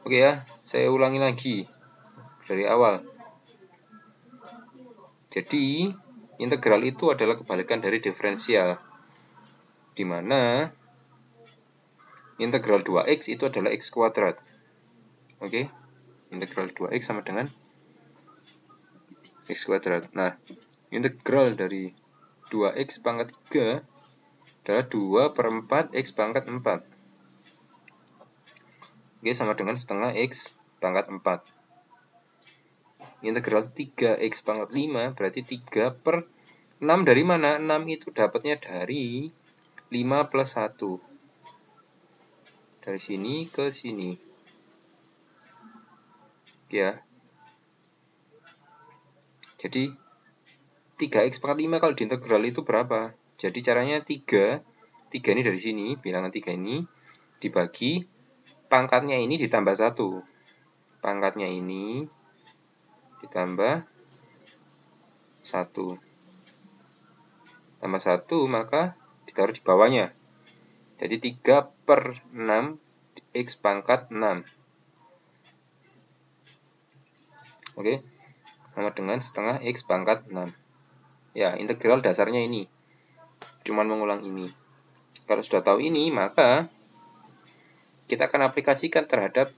Oke ya, saya ulangi lagi dari awal. Jadi, integral itu adalah kebalikan dari diferensial, di mana integral 2x itu adalah x kuadrat. Oke, integral 2x sama dengan x kuadrat. Nah, integral dari 2x pangkat 3 adalah 2 per 4 x pangkat 4. Oke, sama dengan setengah x pangkat 4. Integral 3x pangkat 5 berarti 3 per 6 dari mana? 6 itu dapatnya dari 5 plus 1. Dari sini ke sini. Ya. Jadi 3x pangkat 5 kalau diintegral itu berapa? Jadi caranya 3 ini dari sini, bilangan 3 ini dibagi pangkatnya ini ditambah 1. Pangkatnya ini ditambah 1. Tambah 1 maka ditaruh di bawahnya. Jadi 3 per 6 x pangkat 6. Oke, sama dengan setengah x pangkat 6. Ya, integral dasarnya ini. Cuman mengulang ini. Kalau sudah tahu ini, maka kita akan aplikasikan terhadap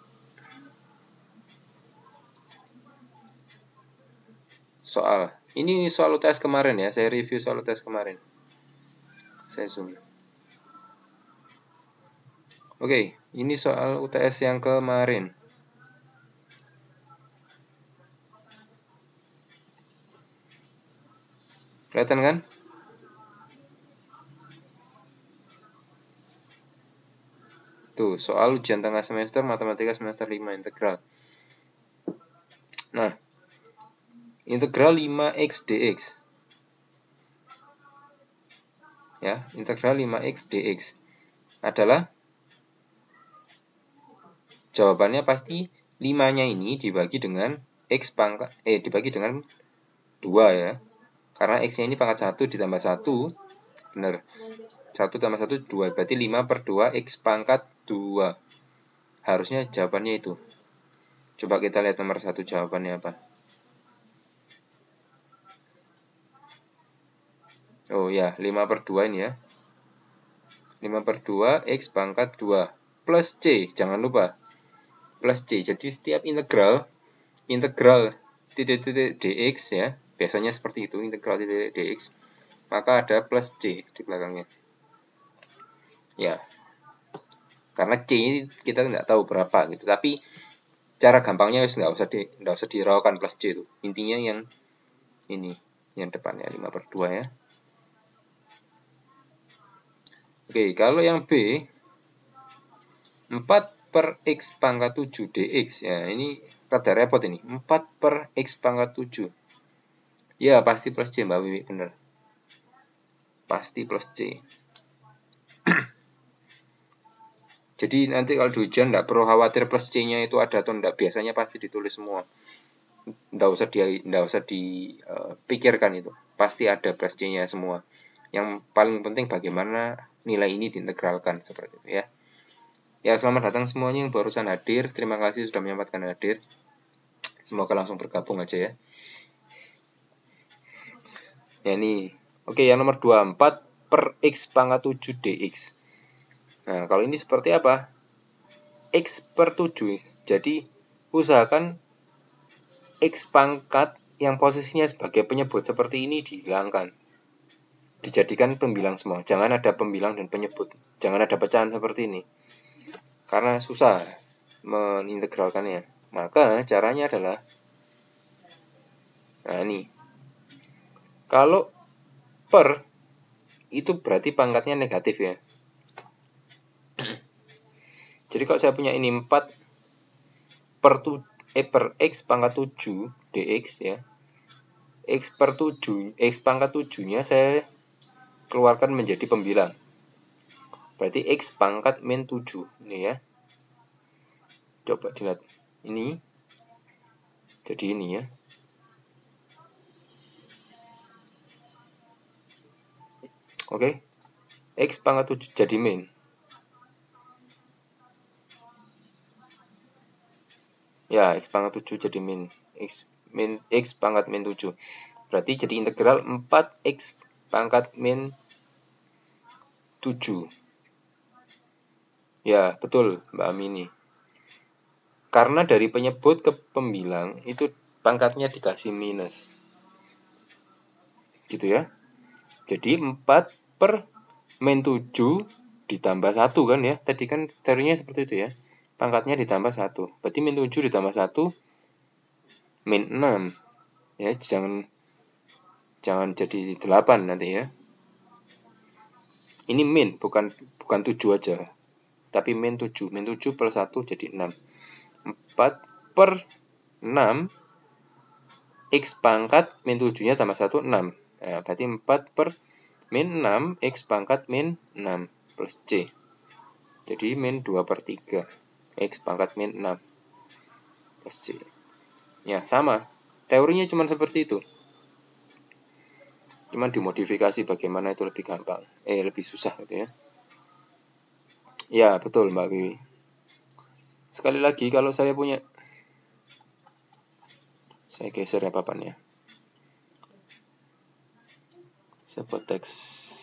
soal. Ini soal UTS kemarin ya, saya review soal UTS kemarin. Saya zoom. Oke, ini soal UTS yang kemarin. Kelihatan kan? Tuh, soal ujian tengah semester matematika semester 5 integral. Nah, integral 5x dx. Ya, integral 5x dx adalah jawabannya pasti 5-nya ini dibagi dengan x pangkat dibagi dengan 2 ya. Karena x-nya ini pangkat 1 ditambah 1, benar. 1 tambah 1 2, berarti 5 per 2 x pangkat 2. Harusnya jawabannya itu. Coba kita lihat nomor 1 jawabannya apa. Oh ya, 5 per 2 ini ya. 5 per 2 x pangkat 2 plus c, jangan lupa. Plus c, jadi setiap integral titik-titik dx ya, biasanya seperti itu, integral titik dx, maka ada plus c di belakangnya. Ya, karena c ini kita nggak tahu berapa gitu, tapi cara gampangnya nggak usah diraukan plus c itu. Intinya yang ini, yang depannya 5 per 2 ya. Oke, kalau yang B 4 per x pangkat 7 dx ya, ini rada repot ini. 4 per x pangkat 7. Ya, pasti plus c Mbak Wiwi, bener. Pasti plus c. Jadi nanti kalau di ujian nggak perlu khawatir plus c-nya itu ada atau enggak, biasanya pasti ditulis semua. Nggak usah dipikirkan itu. Pasti ada plus c-nya semua. Yang paling penting bagaimana nilai ini diintegralkan seperti itu ya. Ya, selamat datang semuanya yang barusan hadir. Terima kasih sudah menyempatkan hadir. Semoga langsung bergabung aja ya. Ya ini. Oke, yang nomor 24 per x pangkat 7 dx. Nah, kalau ini seperti apa? X per 7. Jadi, usahakan X pangkat yang posisinya sebagai penyebut seperti ini dihilangkan. Dijadikan pembilang semua. Jangan ada pembilang dan penyebut. Jangan ada pecahan seperti ini. Karena susah menintegralkannya. Maka caranya adalah, nah ini. Kalau per, itu berarti pangkatnya negatif ya. Jadi kalau saya punya ini 4 per x pangkat 7 dx ya. X per 7, x pangkat 7-nya saya keluarkan menjadi pembilang. Berarti x pangkat min 7 ini ya. Coba dilihat. Ini. Jadi ini ya. Oke. X pangkat 7 jadi min. Ya, X pangkat 7 jadi X pangkat min 7. Berarti jadi integral 4X pangkat min 7. Ya, betul Mbak Amini. Karena dari penyebut ke pembilang itu pangkatnya dikasih minus. Gitu ya. Jadi 4 per min 7 ditambah 1 kan ya. Tadi kan teorinya seperti itu ya. Pangkatnya ditambah 1. Berarti min 7 ditambah 1 min 6. Ya, jangan jadi 8 nanti ya. Ini min, bukan 7 aja. Tapi min 7. Min 7 plus 1 jadi 6. 4 per 6 X pangkat min 7-nya tambah 1, 6. Nah, berarti 4 per min 6 X pangkat min 6 plus C. Jadi min 2 per 3 X pangkat min 6 plus C. Ya, sama. Teorinya cuma seperti itu. Cuman dimodifikasi bagaimana itu lebih gampang. Lebih susah gitu ya. Ya, betul Mbak Wiwi. Sekali lagi kalau saya punya, saya geser ya papannya. Saya buat teks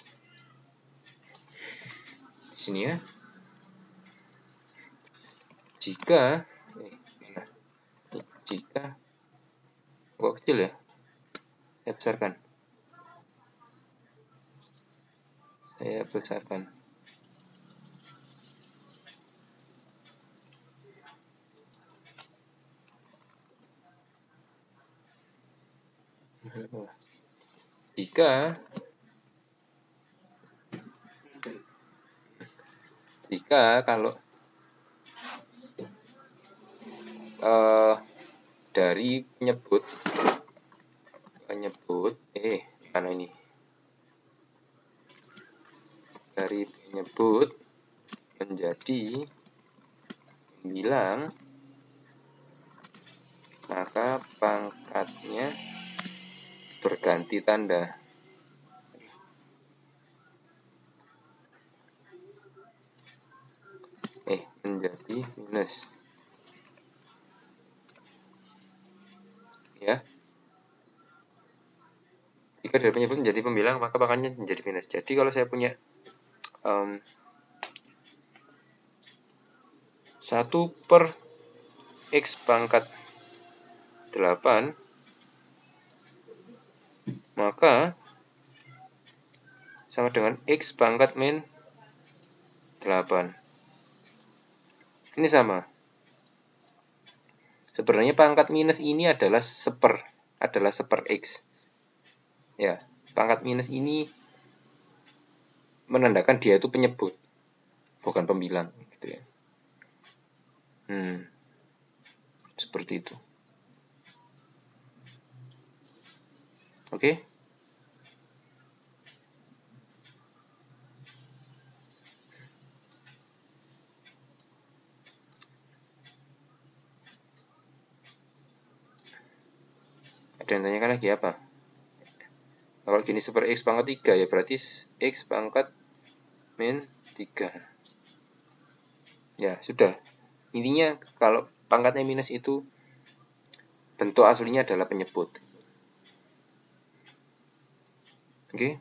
di sini ya. Jika kok kecil ya, saya besarkan. Jika kalau dari penyebut mana ini, dari penyebut menjadi pembilang, maka pangkatnya berganti tanda. Menjadi minus. Ya. Jika dari penyebut menjadi pembilang, maka pangkatnya menjadi minus. Jadi kalau saya punya 1 per X pangkat 8, maka sama dengan X pangkat min 8. Ini sama. Sebenarnya pangkat minus ini adalah seper X. Ya, pangkat minus ini menandakan dia itu penyebut, bukan pembilang gitu ya. Seperti itu. Oke? Ada yang tanyakan lagi apa? Kalau gini super X pangkat 3 ya berarti X pangkat min 3. Ya, sudah. Intinya kalau pangkatnya minus itu bentuk aslinya adalah penyebut. Oke?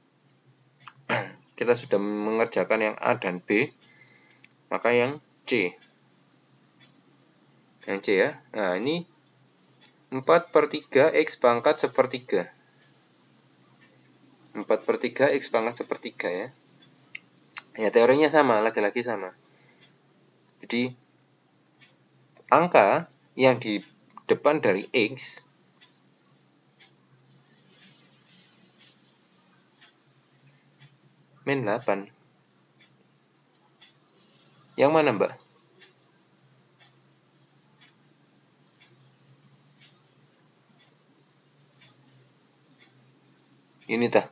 Kita sudah mengerjakan yang A dan B. Maka yang C. Yang C ya. Nah, ini 4 per 3 X pangkat sepertiga. 4 per 3 X pangkat sepertiga ya. Ya, teorinya sama, lagi-lagi sama. Jadi, angka yang di depan dari X min 8. Yang mana, Mbak? Ini tah.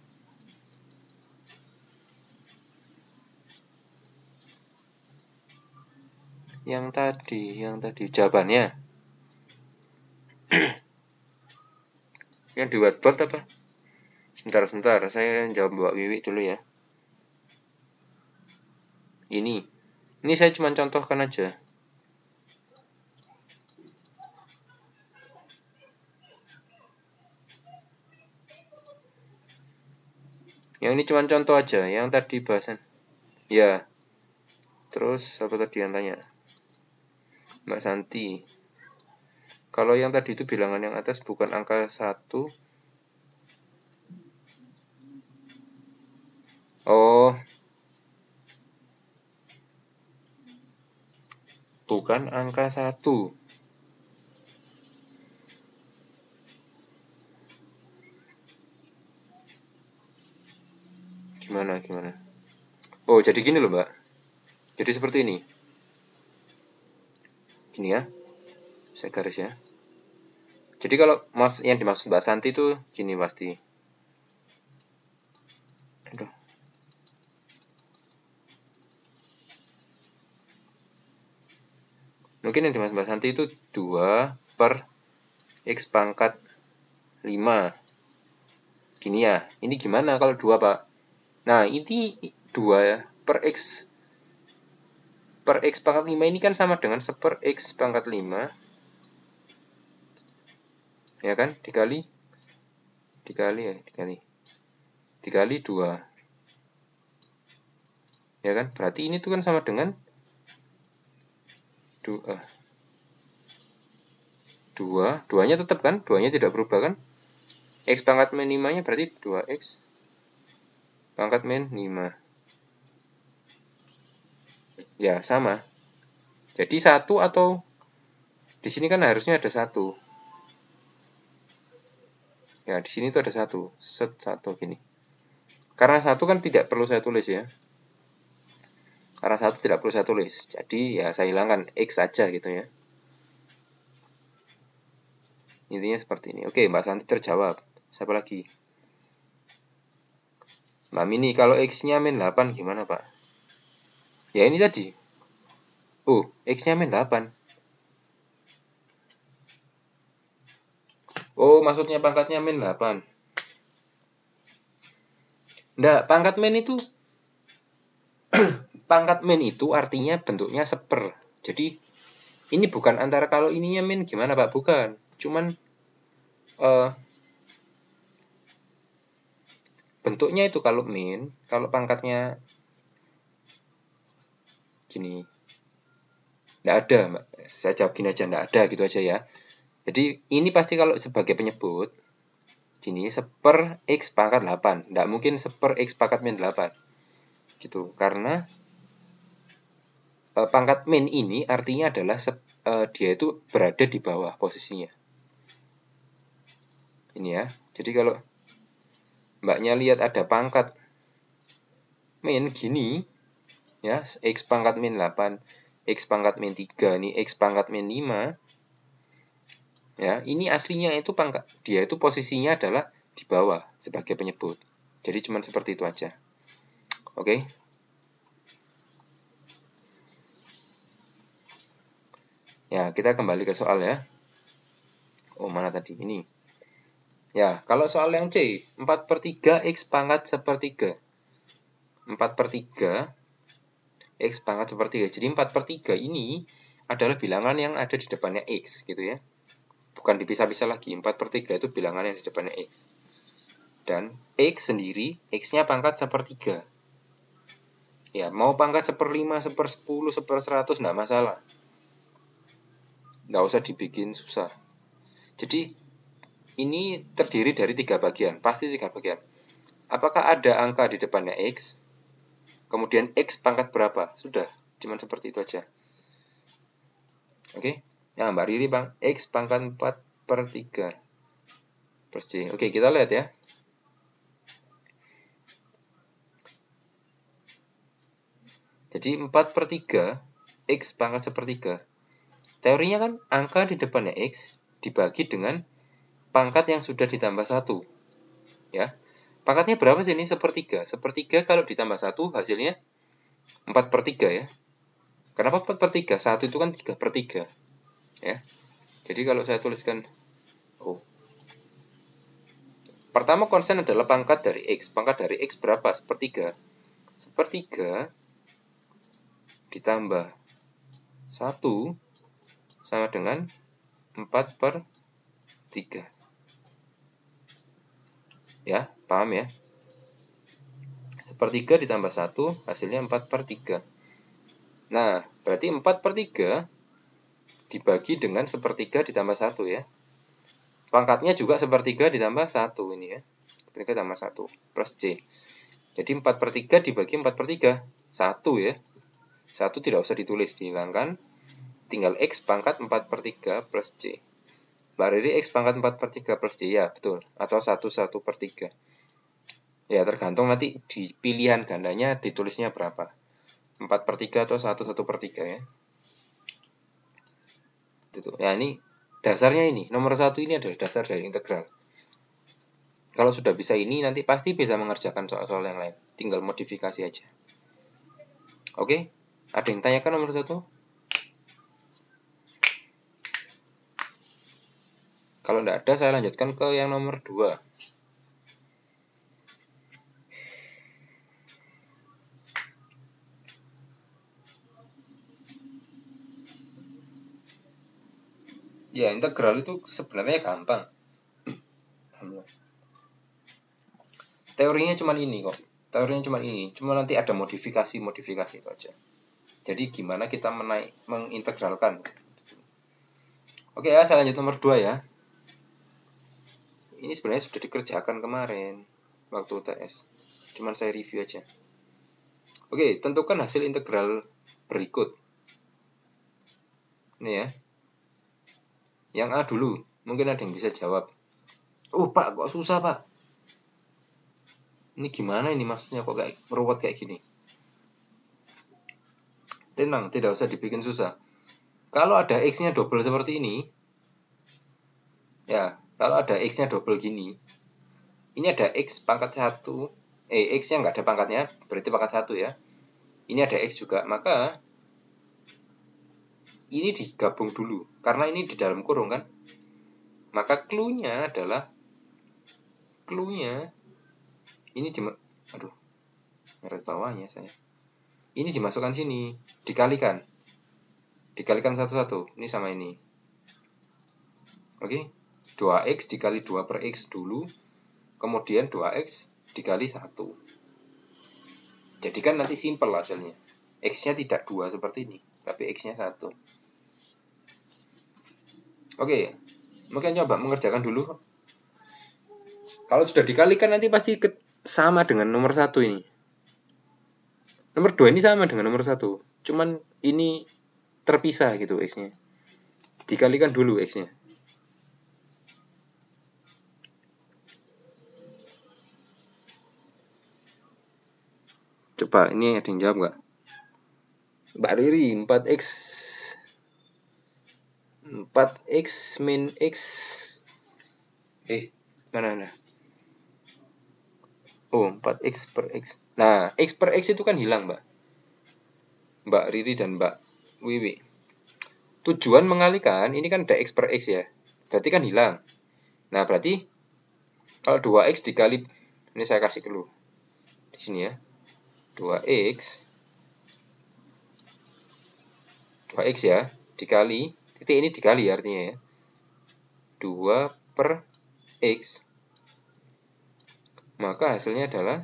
Yang tadi jawabannya. Yang di whiteboard apa? Sebentar, saya jawab Mbak Wiwi dulu ya. Ini saya cuma contohkan aja. Yang ini cuma contoh aja, yang tadi bahasan. Ya. Terus apa tadi yang tanya? Mbak Santi. Kalau yang tadi itu bilangan yang atas bukan angka 1. Oh. Bukan angka 1. Gimana? Oh, jadi gini loh, Mbak. Jadi seperti ini. Gini ya. Saya garis ya. Jadi kalau yang dimaksud Mbak Santi itu gini pasti. Aduh. Mungkin yang dimaksud Mbak Santi itu 2 per X pangkat 5. Gini ya. Ini gimana kalau 2, Pak? Nah, ini 2 per X pangkat 5 ini kan sama dengan 1 per X pangkat 5. Ya kan? Dikali 2. Ya kan? Berarti ini tuh kan sama dengan 2. 2-nya tetap kan? 2-nya tidak berubah kan? X pangkat min 5-nya berarti 2X pangkat min 5. Ya, sama. Jadi 1 atau di sini kan harusnya ada 1. Ya, di sini tuh ada 1. Set 1 gini. Karena 1 kan tidak perlu saya tulis ya. Karena 1 tidak perlu saya tulis. Jadi ya saya hilangkan X saja gitu ya. Intinya seperti ini. Oke, Mbak Santi terjawab. Siapa lagi? Mbak Mini, kalau X-nya min 8 gimana, Pak? Ya ini tadi. Oh, X-nya min 8. Oh, maksudnya pangkatnya min 8. Nggak, pangkat min itu pangkat min itu artinya bentuknya seper. Jadi ini bukan antara kalau ininya min gimana, Pak? Bukan. Cuman bentuknya itu kalau min, kalau pangkatnya gini. Nggak ada, Mbak. Saya jawab gini aja, nggak ada gitu aja ya. Jadi ini pasti kalau sebagai penyebut gini, 1/(x pangkat 8. Nggak mungkin 1/(x pangkat min 8. Gitu. Karena pangkat min ini artinya adalah dia itu berada di bawah posisinya. Ini ya. Jadi kalau Mbaknya lihat ada pangkat min gini, ya, X pangkat min 8, X pangkat min 3, ini X pangkat min 5, ya, ini aslinya itu pangkat, dia itu posisinya adalah di bawah sebagai penyebut. Jadi cuma seperti itu aja. Oke. Ya, kita kembali ke soal ya. Oh, mana tadi? Ini. Ya, kalau soal yang C, 4/3 X pangkat 1/3. 4/3 X pangkat 1/3. Jadi 4/3 ini adalah bilangan yang ada di depannya X gitu ya. Bukan dipisah-pisah lagi. 4/3 itu bilangan yang di depannya X. Dan X sendiri, X-nya pangkat 1/3. Ya, mau pangkat 1/5, 1/10, 1/100 nggak masalah. Nggak usah dibikin susah. Jadi ini terdiri dari 3 bagian, pasti 3 bagian. Apakah ada angka di depannya X? Kemudian X pangkat berapa? Sudah, cuman seperti itu aja. Oke, nah Mbak Riri Bang, X pangkat 4/3 plus C. Oke, kita lihat ya. Jadi 4/3 X pangkat 1/3. Teorinya kan angka di depannya X dibagi dengan pangkat yang sudah ditambah 1. Ya. Pangkatnya berapa sih ini? 1/3. 1/3 kalau ditambah 1 hasilnya 4/3 ya. Kenapa 4/3? 1 itu kan 3/3. Ya. Jadi kalau saya tuliskan pertama konsen adalah pangkat dari X. Pangkat dari X berapa? 1/3. 1/3 ditambah 1 sama dengan 4/3. 3. Ya, paham ya? 4/3 ditambah 1, hasilnya 4/3. Nah, berarti 4/3 dibagi dengan 1/3 ditambah 1 ya. Pangkatnya juga 1/3 ditambah 1 ini ya. 1/3 ditambah 1 plus C. Jadi 4/3 dibagi 4/3, 1 ya. 1 tidak usah ditulis, dihilangkan. Tinggal X pangkat 4/3 plus C. Mbak Riri X pangkat 4/3 plus C, ya betul. Atau 1/3. Ya tergantung nanti di pilihan gandanya ditulisnya berapa. 4/3 atau 1/3 ya. Itu. Ya ini dasarnya ini. Nomor 1 ini adalah dasar dari integral. Kalau sudah bisa ini, nanti pasti bisa mengerjakan soal-soal yang lain. Tinggal modifikasi aja. Oke? Ada yang tanyakan nomor 1? Kalau tidak ada, saya lanjutkan ke yang nomor 2. Ya, integral itu sebenarnya gampang. Teorinya cuma ini kok. Teorinya cuma ini. Cuma nanti ada modifikasi itu aja. Jadi gimana kita mengintegralkan. Oke ya, saya lanjut nomor 2 ya. Ini sebenarnya sudah dikerjakan kemarin waktu UTS. Cuman saya review aja. Oke, tentukan hasil integral berikut. Ini ya. Yang A dulu. Mungkin ada yang bisa jawab. Pak, kok susah, Pak? Ini gimana ini maksudnya kok kayak meruwet kayak gini? Tenang, tidak usah dibikin susah. Kalau ada X-nya double seperti ini, ya, kalau ada X-nya double gini, ini ada X pangkat 1, X-nya nggak ada pangkatnya, berarti pangkat 1 ya. Ini ada X juga, maka ini digabung dulu, karena ini di dalam kurung kan. Maka clue-nya adalah, ini garis bawahnya saya. Ini dimasukkan sini, dikalikan. Dikalikan satu-satu, ini sama ini. Oke, 2X dikali 2 per X dulu, kemudian 2X dikali 1. Jadi kan nanti simpel hasilnya. X-nya tidak 2 seperti ini, tapi X-nya 1. Oke, mungkin coba mengerjakan dulu. Kalau sudah dikalikan nanti pasti sama dengan nomor 1 ini. Nomor 2 ini sama dengan nomor 1. Cuman ini terpisah gitu X-nya. Dikalikan dulu X-nya. Coba, ini ada yang jawab nggak? Mbak Riri, 4X min X. Mana? Oh, 4X per X. Nah, X per X itu kan hilang, Mbak Riri dan Mbak Wiwi. Tujuan mengalikan, ini kan ada X per X ya. Berarti kan hilang. Nah, berarti kalau 2X dikali, ini saya kasih dulu. Di sini ya. 2X ya, dikali, titik ini dikali artinya ya. 2 per X. Maka hasilnya adalah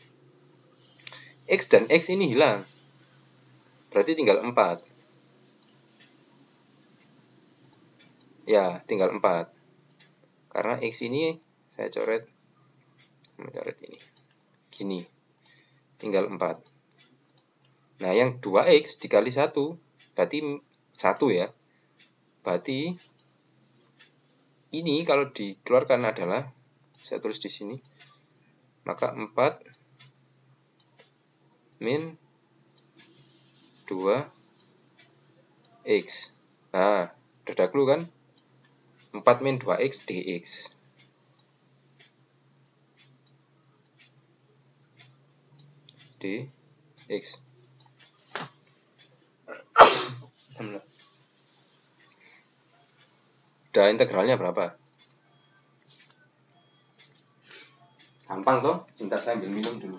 X dan X ini hilang. Berarti tinggal 4. Ya, tinggal 4. Karena X ini saya coret ini. Gini. Tinggal 4. Nah, yang 2X dikali 1 berarti 1 ya. Berarti ini kalau dikeluarkan adalah, saya tulis di sini, maka 4 min 2X. Nah, udah ada clue kan? 4 min 2X dx. dx. Udah integralnya berapa? Gampang toh? Sebentar saya ambil minum dulu.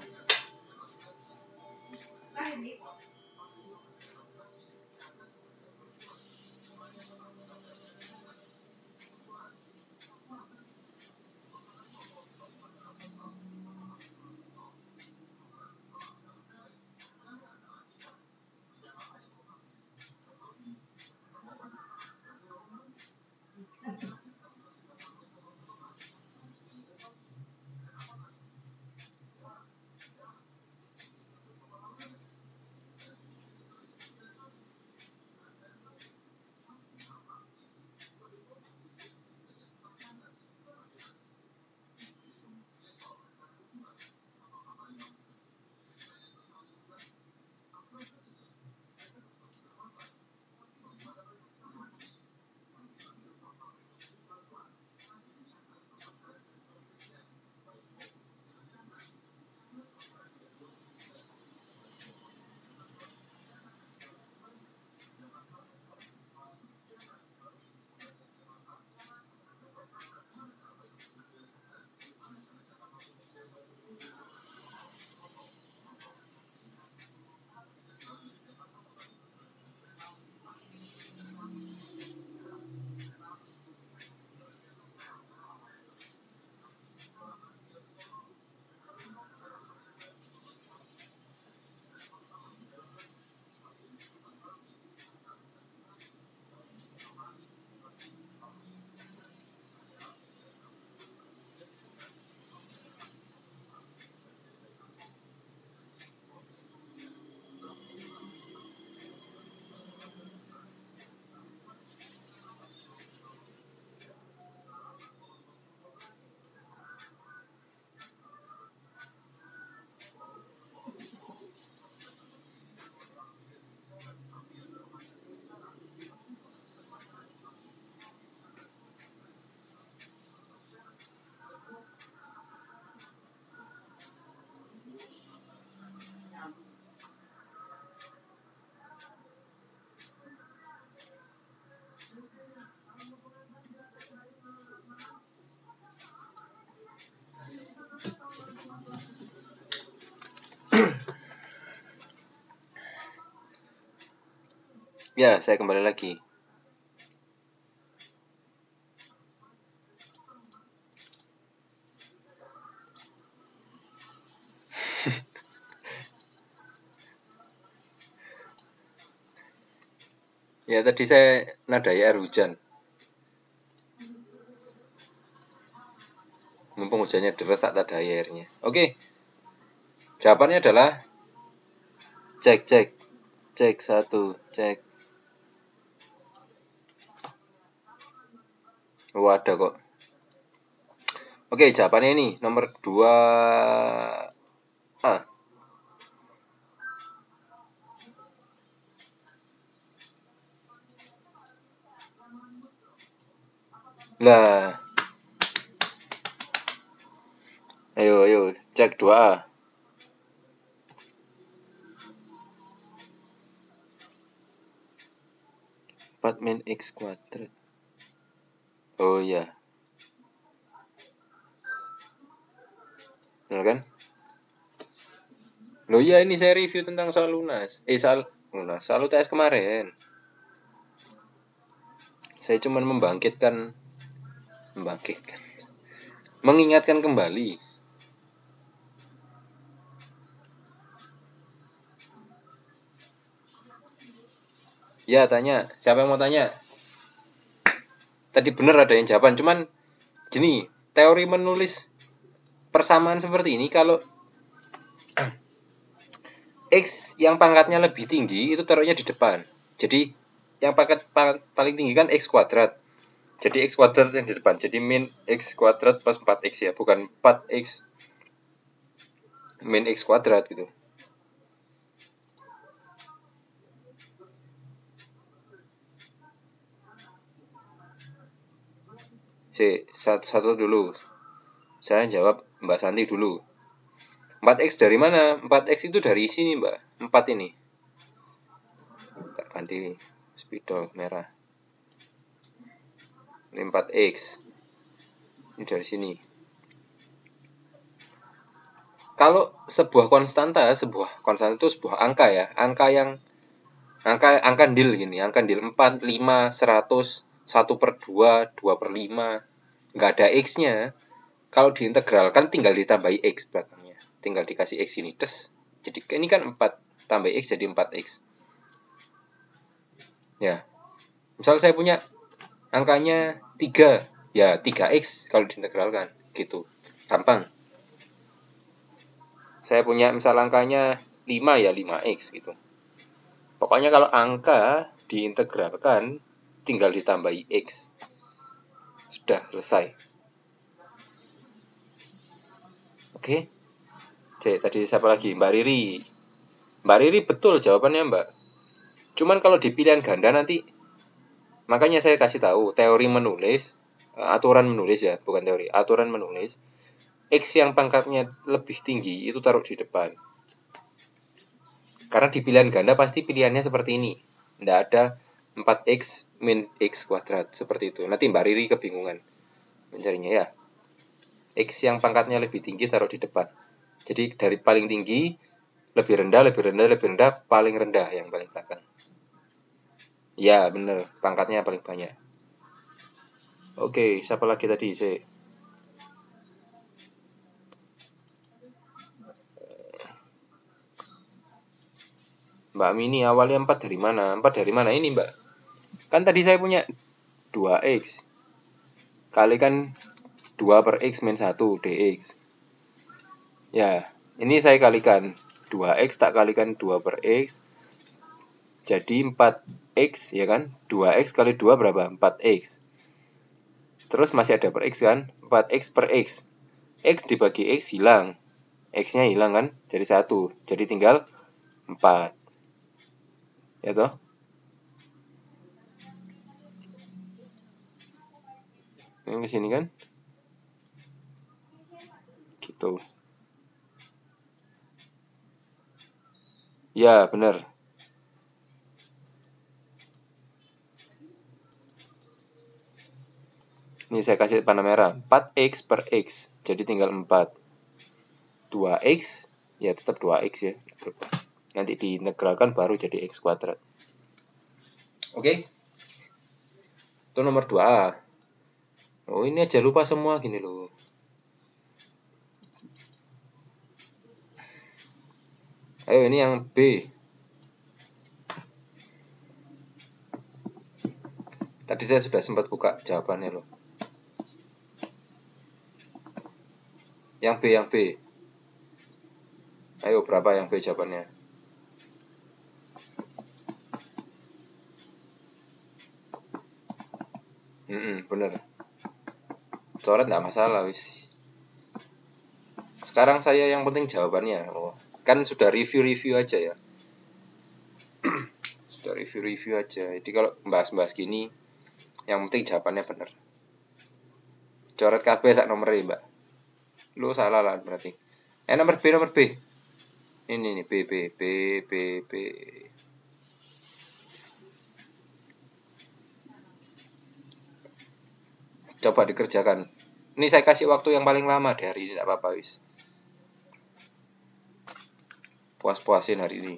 Ya, saya kembali lagi. Ya, tadi saya nadai air hujan. Mumpung hujannya deras tak tadai airnya. Oke. Jawabannya adalah cek. Cek 1, cek. Oh, ada kok. Oke, jawabannya ini nomor 2A. Lah, ayo cek 2A. 4 min X kuadrat. Oh iya. Benar kan? Loh iya, ini saya review tentang soal lunas. Soal lunas, soal UTS kemarin. Saya cuma mengingatkan kembali. Ya, tanya. Siapa yang mau tanya? Tadi benar ada yang jawaban, cuman gini, teori menulis persamaan seperti ini kalau X yang pangkatnya lebih tinggi itu taruhnya di depan. Jadi yang pangkat paling tinggi kan X kuadrat. Jadi X kuadrat yang di depan. Jadi min X kuadrat plus 4X ya, bukan 4X min X kuadrat gitu. Satu dulu. Saya jawab Mbak Santi dulu. 4X dari mana? 4X itu dari sini, Mbak. 4 ini. Tak ganti spidol merah. Ini 4X. Ini dari sini. Kalau sebuah konstanta itu sebuah angka ya. Angka nil gini. Angka nil 4, 5, 100, 1/2, 2/5. Nggak ada X-nya. Kalau diintegralkan tinggal ditambahi X belakangnya. Tinggal dikasih X ini. Jadi ini kan 4. Tambah X jadi 4X. Ya. Misal saya punya angkanya 3. Ya 3X kalau diintegralkan. Gitu. Gampang. Saya punya misal angkanya 5 ya 5X gitu. Pokoknya kalau angka diintegralkan tinggal ditambahi X. Sudah selesai. Oke. Tadi siapa lagi? Mbak Riri. Mbak Riri betul jawabannya, Mbak. Cuman kalau di pilihan ganda nanti, makanya saya kasih tahu teori menulis, aturan menulis ya, bukan teori, aturan menulis. X yang pangkatnya lebih tinggi itu taruh di depan. Karena di pilihan ganda pasti pilihannya seperti ini. Tidak ada 4X min X kuadrat seperti itu. Nanti Mbak Riri kebingungan mencarinya ya. X yang pangkatnya lebih tinggi taruh di depan. Jadi dari paling tinggi lebih rendah, paling rendah yang paling belakang. Ya bener, pangkatnya paling banyak. Oke, siapa lagi tadi? Mbak Mini awalnya 4 dari mana? 4 dari mana ini, Mbak? Kan tadi saya punya 2X. Kalikan 2/X min 1 dx. Ya, ini saya kalikan 2X tak kalikan 2/X. Jadi 4X ya kan? 2X kali 2 berapa? 4X. Terus masih ada per X kan? 4X per X. X dibagi X hilang. X-nya hilang kan? Jadi 1. Jadi tinggal 4. Ya toh? Yang ke sini kan? Gitu. Ya, benar. Ini saya kasih panah merah. 4X per X. Jadi tinggal 4. 2X, ya tetap 2X ya. Nanti diintegralkan baru jadi X kuadrat. Oke. Itu nomor 2. Oh, ini aja lupa semua gini loh. Ayo, ini yang B. Tadi saya sudah sempat buka jawabannya loh. Yang B. Ayo, berapa yang B jawabannya? Bener. Coret nggak masalah, wis. Sekarang saya yang penting jawabannya. Oh, kan sudah review aja ya. Sudah review aja. Jadi kalau bahas gini, yang penting jawabannya bener. Coret KB sak nomornya, Mbak. Lu salah lah berarti. Nomor B. Ini nih B. Coba dikerjakan. Ini saya kasih waktu yang paling lama di hari ini, tidak apa-apa wis. Puas-puasin hari ini.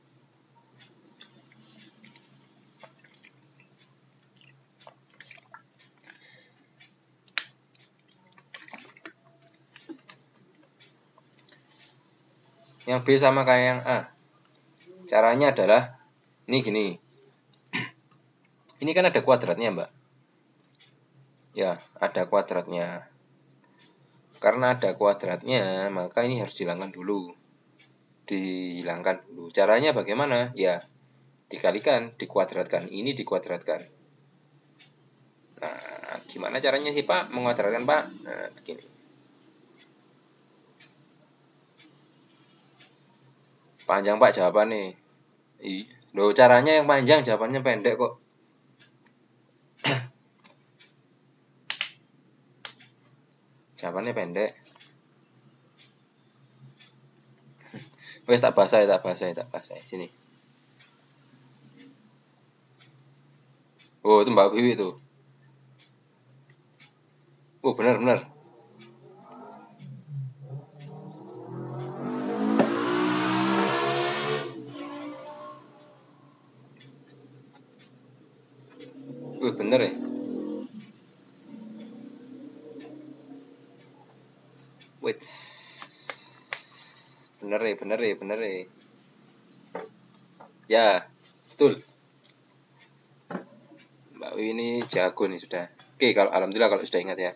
Yang B sama kayak yang A. Caranya adalah ini gini. Ini kan ada kuadratnya, Mbak. Ya, ada kuadratnya. Karena ada kuadratnya, maka ini harus dihilangkan dulu. Caranya bagaimana? Ya, dikalikan, dikuadratkan. Ini dikuadratkan. Nah, gimana caranya sih, Pak? Menguadratkan, Pak? Nah, begini. Panjang, Pak, jawabannya. Loh, caranya yang panjang, jawabannya pendek kok. Jawabannya pendek. Wes tak bahasa. Sini. Oh, itu Mbak Wiwi itu. Oh, benar. Bener ya. Wait. Bener ya. Ya, betul. Mbak Wiwi ini jago nih sudah. Oke, alhamdulillah kalau sudah ingat ya.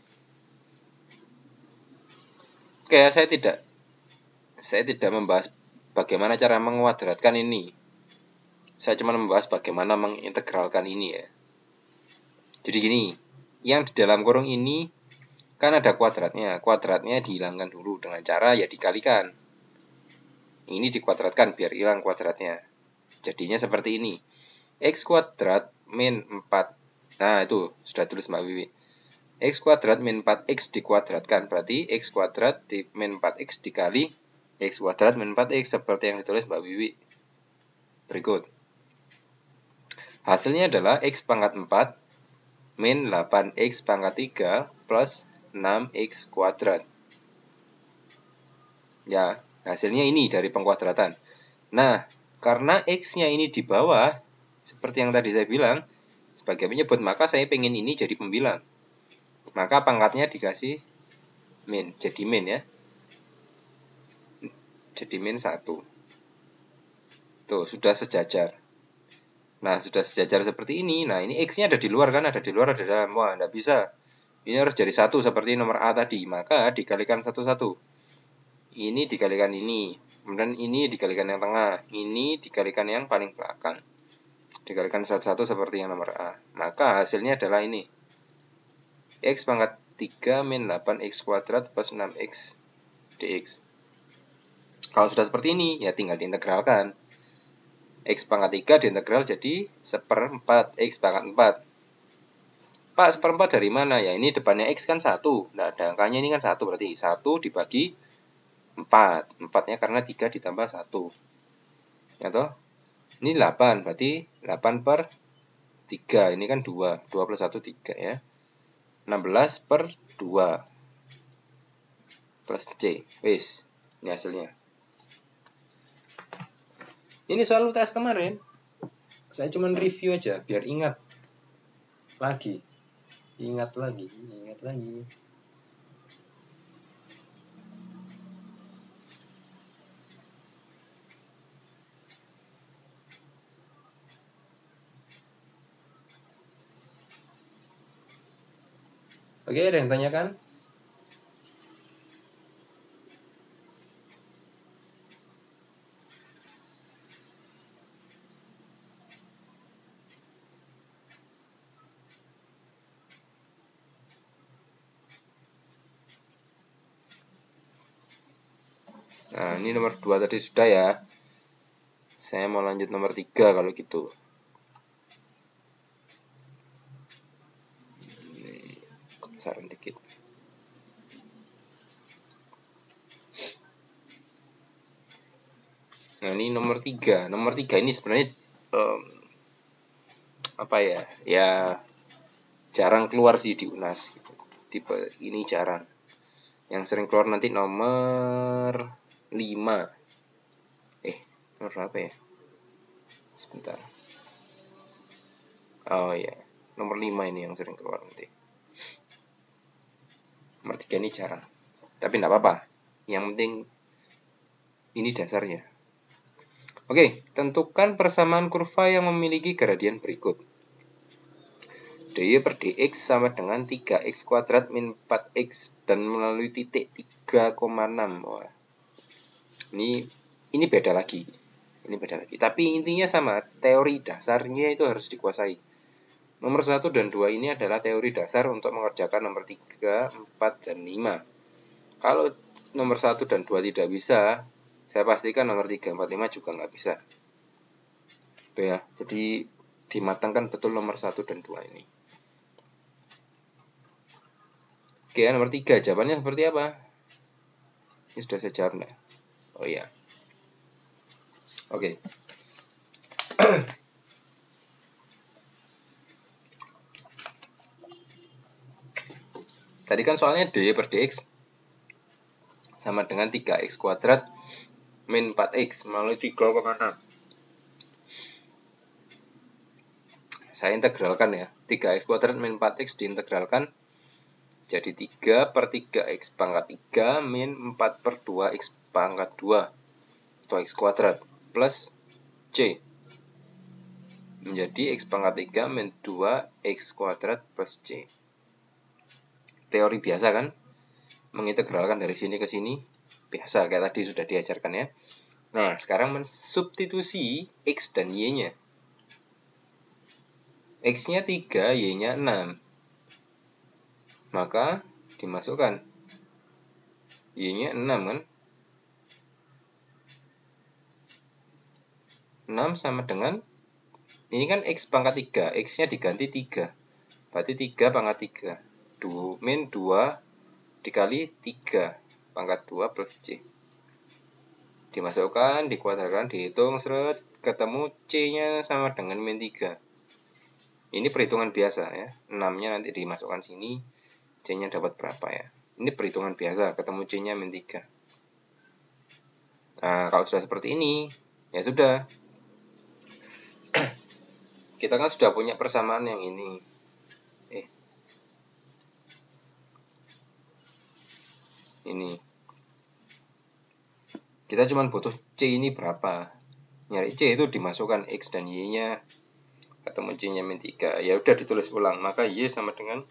Oke, saya tidak membahas bagaimana cara menguadratkan ini. Saya cuma membahas bagaimana mengintegralkan ini ya. Jadi gini, yang di dalam kurung ini kan ada kuadratnya. Kuadratnya dihilangkan dulu dengan cara ya dikalikan. Ini dikuadratkan biar hilang kuadratnya. Jadinya seperti ini. X kuadrat min 4. Nah, itu sudah tulis Mbak Wiwi. X kuadrat min 4X dikuadratkan. Berarti X kuadrat min 4X dikali X kuadrat min 4X seperti yang ditulis Mbak Wiwi. Berikut. Hasilnya adalah X pangkat 4 min 8X pangkat 3 plus 6X kuadrat. Ya, hasilnya ini dari pengkuadratan. Nah, karena X-nya ini di bawah, seperti yang tadi saya bilang, sebagai penyebut, maka saya pengen ini jadi pembilang. Maka pangkatnya dikasih min, jadi min ya. Jadi min 1. Tuh, sudah sejajar. Nah, sudah sejajar seperti ini. Nah, ini X-nya ada di luar kan? Ada di luar, ada di dalam. Wah, tidak bisa. Ini harus jadi 1 seperti nomor A tadi. Maka dikalikan 1. Ini dikalikan ini. Kemudian ini dikalikan yang tengah. Ini dikalikan yang paling belakang. Dikalikan 1 seperti yang nomor A. Maka hasilnya adalah ini. X pangkat 3 min 8X kuadrat plus 6X dx. Kalau sudah seperti ini, ya tinggal diintegralkan. X pangkat 3 diintegral jadi 1/4 X pangkat 4. Pak, 1/4 dari mana? Ya ini depannya X kan 1. Nah, ada angkanya ini kan 1. Berarti 1 dibagi 4. 4-nya karena 3 ditambah 1. Ya toh? Ini 8. Berarti 8/3. Ini kan 2. 2 plus 1, 3 ya. 16/2 plus C. Wis, ini hasilnya. Ini soal UTS kemarin. Saya cuman review aja biar ingat lagi. Ingat lagi. Oke, ada yang tanyakan? Nah, ini nomor 2 tadi sudah ya. Saya mau lanjut nomor 3 kalau gitu. Ini kebesaran dikit. Nah, ini nomor 3. Nomor 3 ini sebenarnya apa ya? Ya jarang keluar sih di UNAS gitu. Tipe ini jarang. Yang sering keluar nanti nomor 5. Nomor berapa ya? Sebentar. Oh iya, nomor 5 ini yang sering keluar nanti. Nomor 3 ini jarang. Tapi enggak apa-apa. Yang penting ini dasarnya. Oke, tentukan persamaan kurva yang memiliki gradien berikut. dy per dx sama dengan 3x kuadrat min 4x dan melalui titik 3,6. Wah. Ini beda lagi. Tapi intinya sama, teori dasarnya itu harus dikuasai. Nomor 1 dan 2 ini adalah teori dasar untuk mengerjakan nomor 3, 4, dan 5. Kalau nomor 1 dan 2 tidak bisa, saya pastikan nomor 3, 4, 5 juga nggak bisa. Itu ya, jadi dimatangkan betul nomor 1 dan 2 ini. Oke, nomor 3, jawabannya seperti apa? Ini sudah saya jawab nggak? Oh iya. Oke. Tadi kan soalnya dy per dx sama dengan 3x kuadrat min 4x melalui 3,6. Saya integralkan ya. 3x kuadrat min 4x diintegralkan jadi 3 per 3x pangkat 3 min 4 per 2x pangkat 2 atau x kuadrat plus c menjadi x pangkat 3 min 2x kuadrat plus c. Teori biasa kan? Mengintegralkan dari sini ke sini biasa, kayak tadi sudah diajarkan ya. Nah, sekarang mensubstitusi x dan y-nya. X-nya 3, y-nya 6. Maka dimasukkan y-nya 6 kan? 6 sama dengan, ini kan x pangkat 3, x-nya diganti 3. Berarti 3 pangkat 3. Min 2 dikali 3 pangkat 2 plus c. Dimasukkan, dikuadratkan, dihitung, seret, ketemu c-nya sama dengan min 3. Ini perhitungan biasa ya. 6-nya nanti dimasukkan sini, c-nya dapat berapa ya. Ini perhitungan biasa, ketemu c-nya min 3. Nah, kalau sudah seperti ini, ya sudah. Kita kan sudah punya persamaan yang ini. Ini. Kita cuma butuh c ini berapa. Nyari c itu dimasukkan x dan y-nya. Ketemu c-nya min 3. Ya udah ditulis ulang. Maka y sama dengan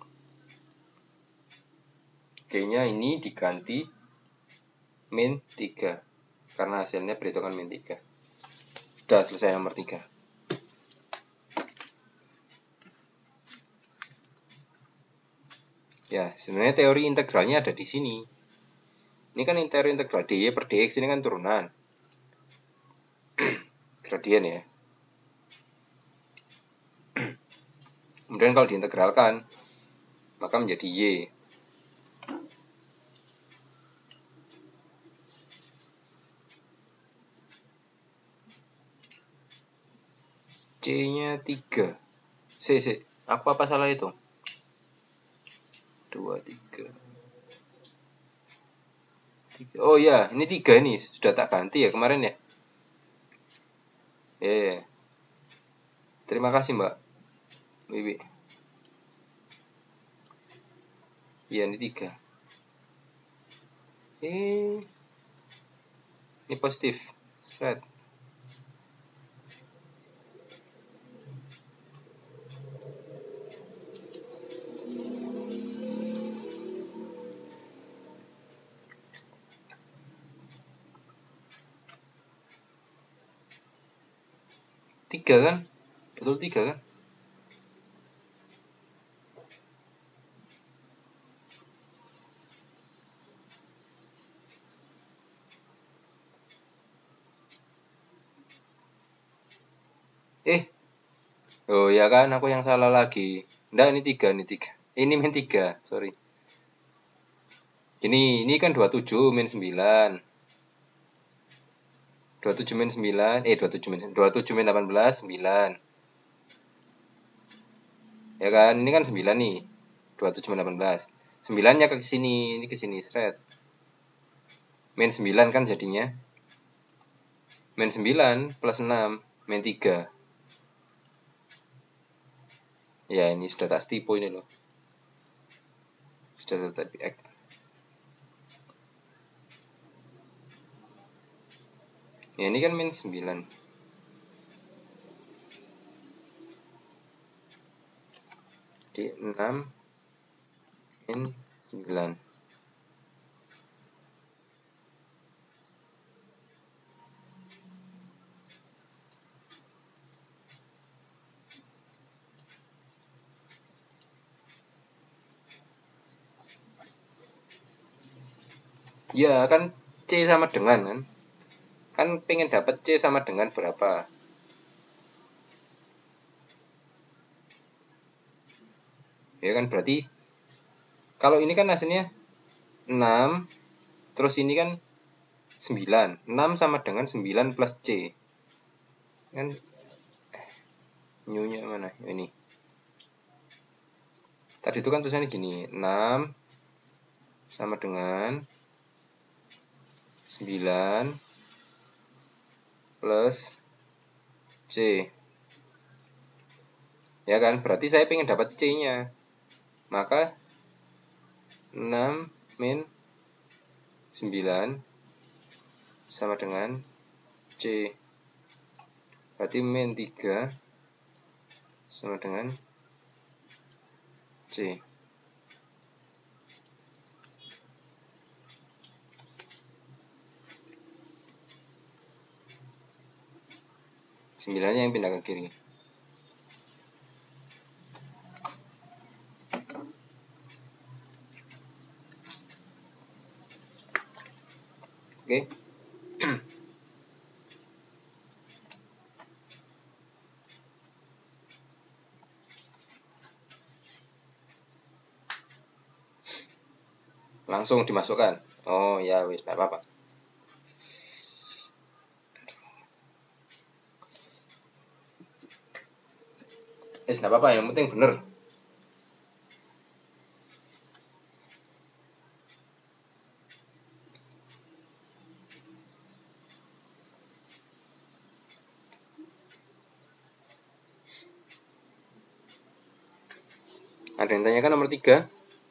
c-nya ini diganti min 3. Karena hasilnya perhitungan min 3. Sudah selesai nomor 3. Ya, sebenarnya teori integralnya ada di sini. Ini kan teori integral dy per dx ini kan turunan. Gradien ya. Kemudian kalau diintegralkan, maka menjadi y. C-nya 3. Apa salah itu? 2, 3. Oh ya, ini 3 ini. Sudah tak ganti ya kemarin ya. Terima kasih Mbak Wiwi. Iya, ini 3. Ini positif. Seret. Tiga kan? Betul 3 kan? Oh ya kan, aku yang salah lagi. Nggak, ini 3, ini 3. Ini min 3, sorry. Ini kan 27 min 9. 27 min 9, 27 min 18, 9. Ya kan, ini kan 9 nih. 27 min 18. 9-nya ke sini, ini ke sini, seret. Min 9 kan jadinya. Min 9 plus 6, min 3. Ya, ini sudah tak tipu ini loh. Sudah tak tipu. Ya, ini kan min 9. Di 6 min 9. Ya kan C sama dengan kan. Kan pengen dapat C sama dengan berapa. Ya kan berarti kalau ini kan hasilnya 6. Terus ini kan 9. 6 sama dengan 9 plus C. Kan new-nya mana? Ini. Tadi itu kan tulisannya gini. 6 sama dengan 9 plus C. Ya kan, berarti saya pengen dapat C-nya. Maka 6 min 9 sama dengan C. Berarti min 3 sama dengan C. Sembilannya yang pindah ke kiri. Oke. Langsung dimasukkan. Oh ya wis, enggak apa-apa. Enggak apa-apa, yang penting bener. Ada yang tanyakan nomor 3?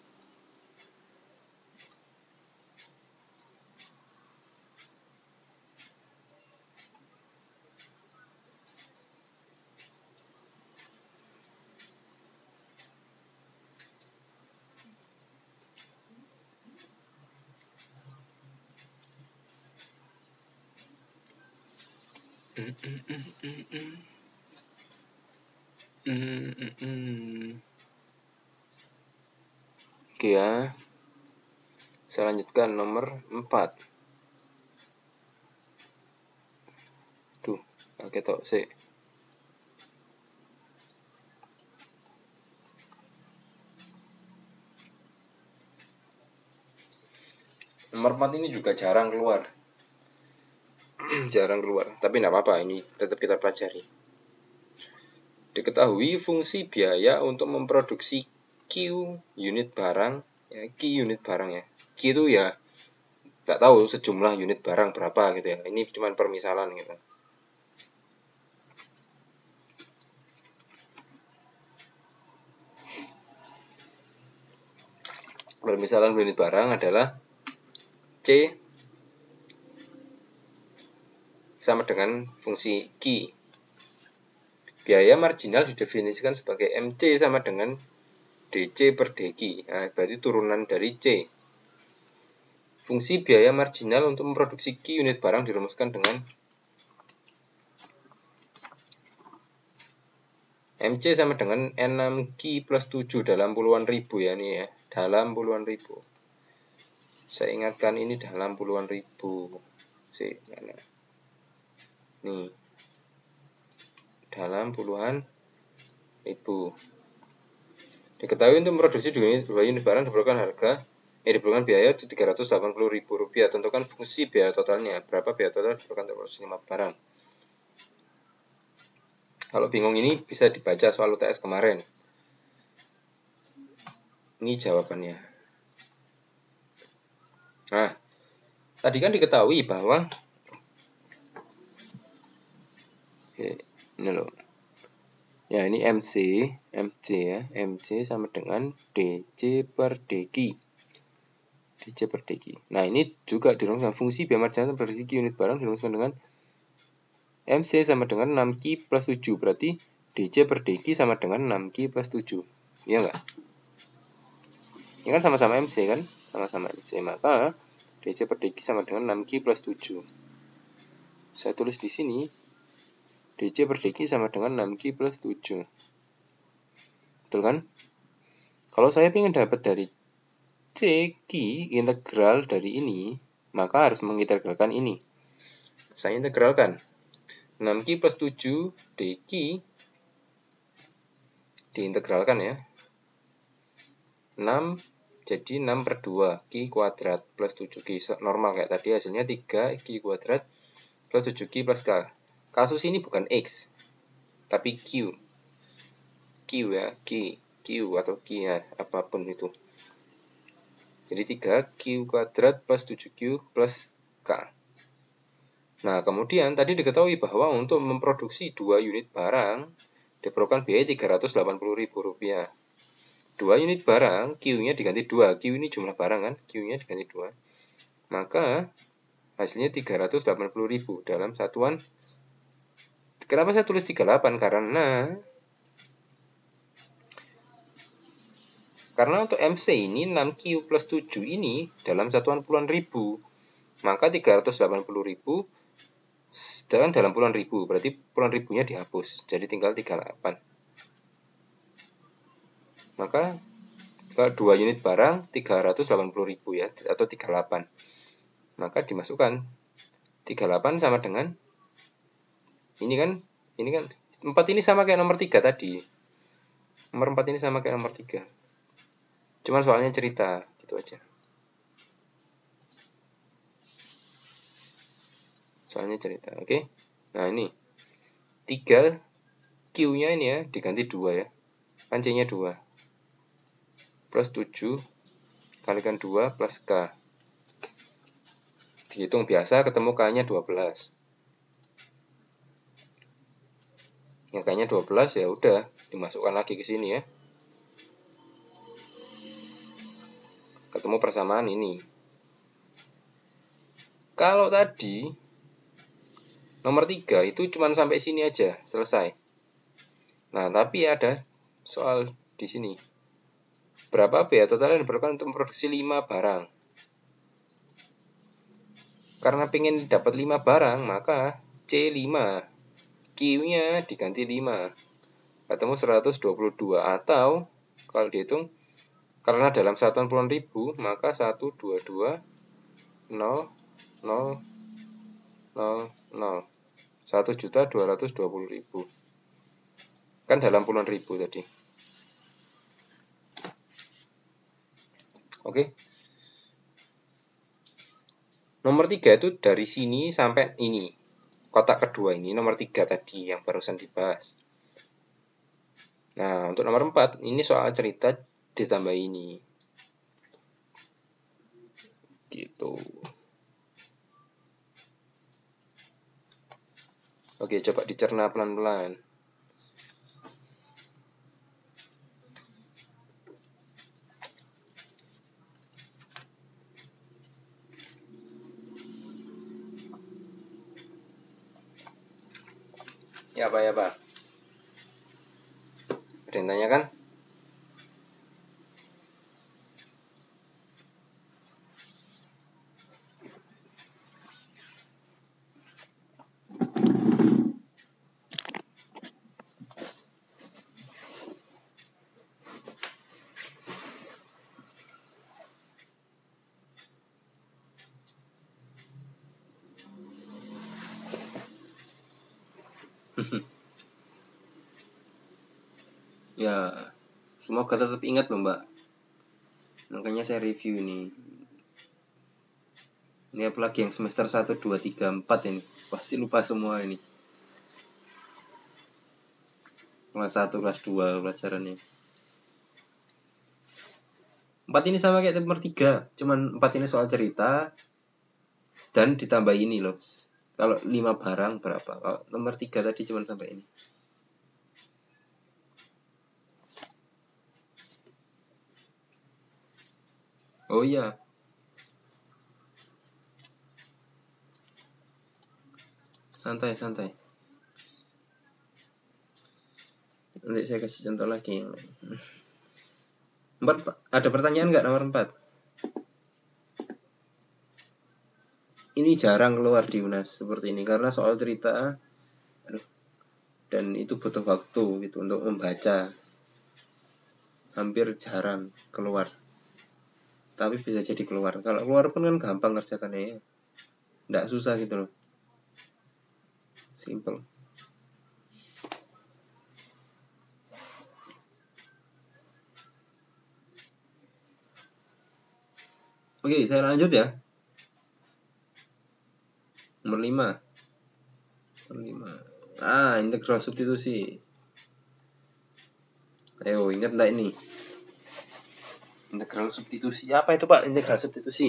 Oke ya. Saya lanjutkan nomor 4. Tuh, oke tok sih. Nomor 4 ini juga jarang keluar. Jarang keluar, tapi enggak apa-apa, ini tetap kita pelajari. Diketahui fungsi biaya untuk memproduksi Q unit barang, ya, Q unit barang ya. Q itu ya nggak tahu sejumlah unit barang berapa gitu ya. Ini cuma permisalan gitu. Permisalan unit barang adalah C sama dengan fungsi Q. Biaya marginal didefinisikan sebagai MC sama dengan DC per DQ. Nah, berarti turunan dari C. Fungsi biaya marginal untuk memproduksi Q unit barang dirumuskan dengan MC sama dengan N6Q plus 7 dalam puluhan ribu ya, ini ya, dalam puluhan ribu. Saya ingatkan ini dalam puluhan ribu. Nih, dalam puluhan ribu. Diketahui untuk memproduksi 2 unit barang diperlukan biaya Rp380.000. Tentukan fungsi biaya totalnya. Berapa biaya total diperlukan untuk memproduksi 5 barang. Kalau bingung ini bisa dibaca soal UTS kemarin. Ini jawabannya. Nah, tadi kan diketahui bahwa ini loh. Ya, ini MC ya. MC sama dengan DC per DQ. DC per DQ. Nah, ini juga dirumuskan fungsi biaya marginal produksi unit barang dirumuskan dengan MC sama dengan 6Q plus 7. Berarti DC per DQ sama dengan 6Q plus 7. Iya enggak? Ini kan sama-sama MC kan? Sama-sama MC. Maka DC per DQ sama dengan 6Q plus 7. Saya tulis di sini DC per DQ sama dengan 6Q plus 7. Betul kan? Kalau saya ingin dapat dari CQ integral dari ini, maka harus mengintegralkan ini. Saya integralkan 6Q plus 7 DQ diintegralkan ya. 6 jadi 6 per 2 Q kuadrat plus 7Q normal kayak tadi, hasilnya 3 Q kuadrat plus 7Q plus K. Kasus ini bukan X, tapi Q. Q ya, Q atau Q ya, apapun itu. Jadi 3Q kuadrat plus 7Q plus K. Nah, kemudian tadi diketahui bahwa untuk memproduksi 2 unit barang diperlukan biaya Rp380.000. 2 unit barang, Q-nya diganti 2. Q ini jumlah barang kan, Q-nya diganti 2. Maka hasilnya 380.000 dalam satuan. Kenapa saya tulis 38? Karena untuk MC ini 6Q plus 7 ini dalam satuan puluhan ribu. Maka 380.000 dalam puluhan ribu. Berarti puluhan ribunya dihapus. Jadi tinggal 38. Maka kalau 2 unit barang 380.000 ya, atau 38. Maka dimasukkan 38 sama dengan ini kan 4 ini sama kayak nomor 3 tadi. Nomor 4 ini sama kayak nomor 3. Cuman soalnya cerita gitu aja. Soalnya cerita, oke? Nah, ini 3 Q-nya ini ya diganti 2 ya. Kan C-nya 2. Plus 7 kalikan 2 plus K. Dihitung biasa ketemu K-nya 12. Yang K-nya 12 ya udah dimasukkan lagi ke sini ya. Ketemu persamaan ini. Kalau tadi nomor 3 itu cuma sampai sini aja, selesai. Nah, tapi ada soal di sini. Berapa biaya total yang diperlukan untuk memproduksi 5 barang? Karena pengen dapat 5 barang, maka C5. Q-nya diganti 5. Ketemu 122. Atau, kalau dihitung, karena dalam satuan puluhan ribu, maka 122, 0, 0, 0, 0. 1.220.000. Kan dalam puluhan ribu tadi. Oke. Nomor 3 itu dari sini sampai ini. Kotak kedua ini nomor 3 tadi yang barusan dibahas. Nah, untuk nomor 4 ini soal cerita ditambah ini. Gitu. Oke, coba dicerna pelan-pelan. Ya Pak, ya Pak. Ada yang tanya kan? Ya, semoga tetap ingat loh Mbak. Makanya saya review ini. Ini apalagi yang semester 1, 2, 3, 4 ini. Pasti lupa semua ini. Kelas 1, kelas 2 pelajarannya. 4 ini sama kayak nomor 3. Cuman 4 ini soal cerita. Dan ditambah ini loh. Kalau 5 barang berapa? Kalau nomor 3 tadi cuman sampai ini. Oh iya. Santai. Nanti saya kasih contoh lagi yang lain. 4, ada pertanyaan nggak nomor 4? Ini jarang keluar di UNAS seperti ini karena soal cerita dan itu butuh waktu gitu untuk membaca. Hampir jarang keluar. Tapi bisa jadi keluar. Kalau keluar pun kan gampang ngerjakannya ya. Nggak susah gitu loh. Simple. Oke, saya lanjut ya. Nomor 5. Integral substitusi. Ayo, ingat enggak ini? Integral substitusi. Apa itu Pak, integral substitusi?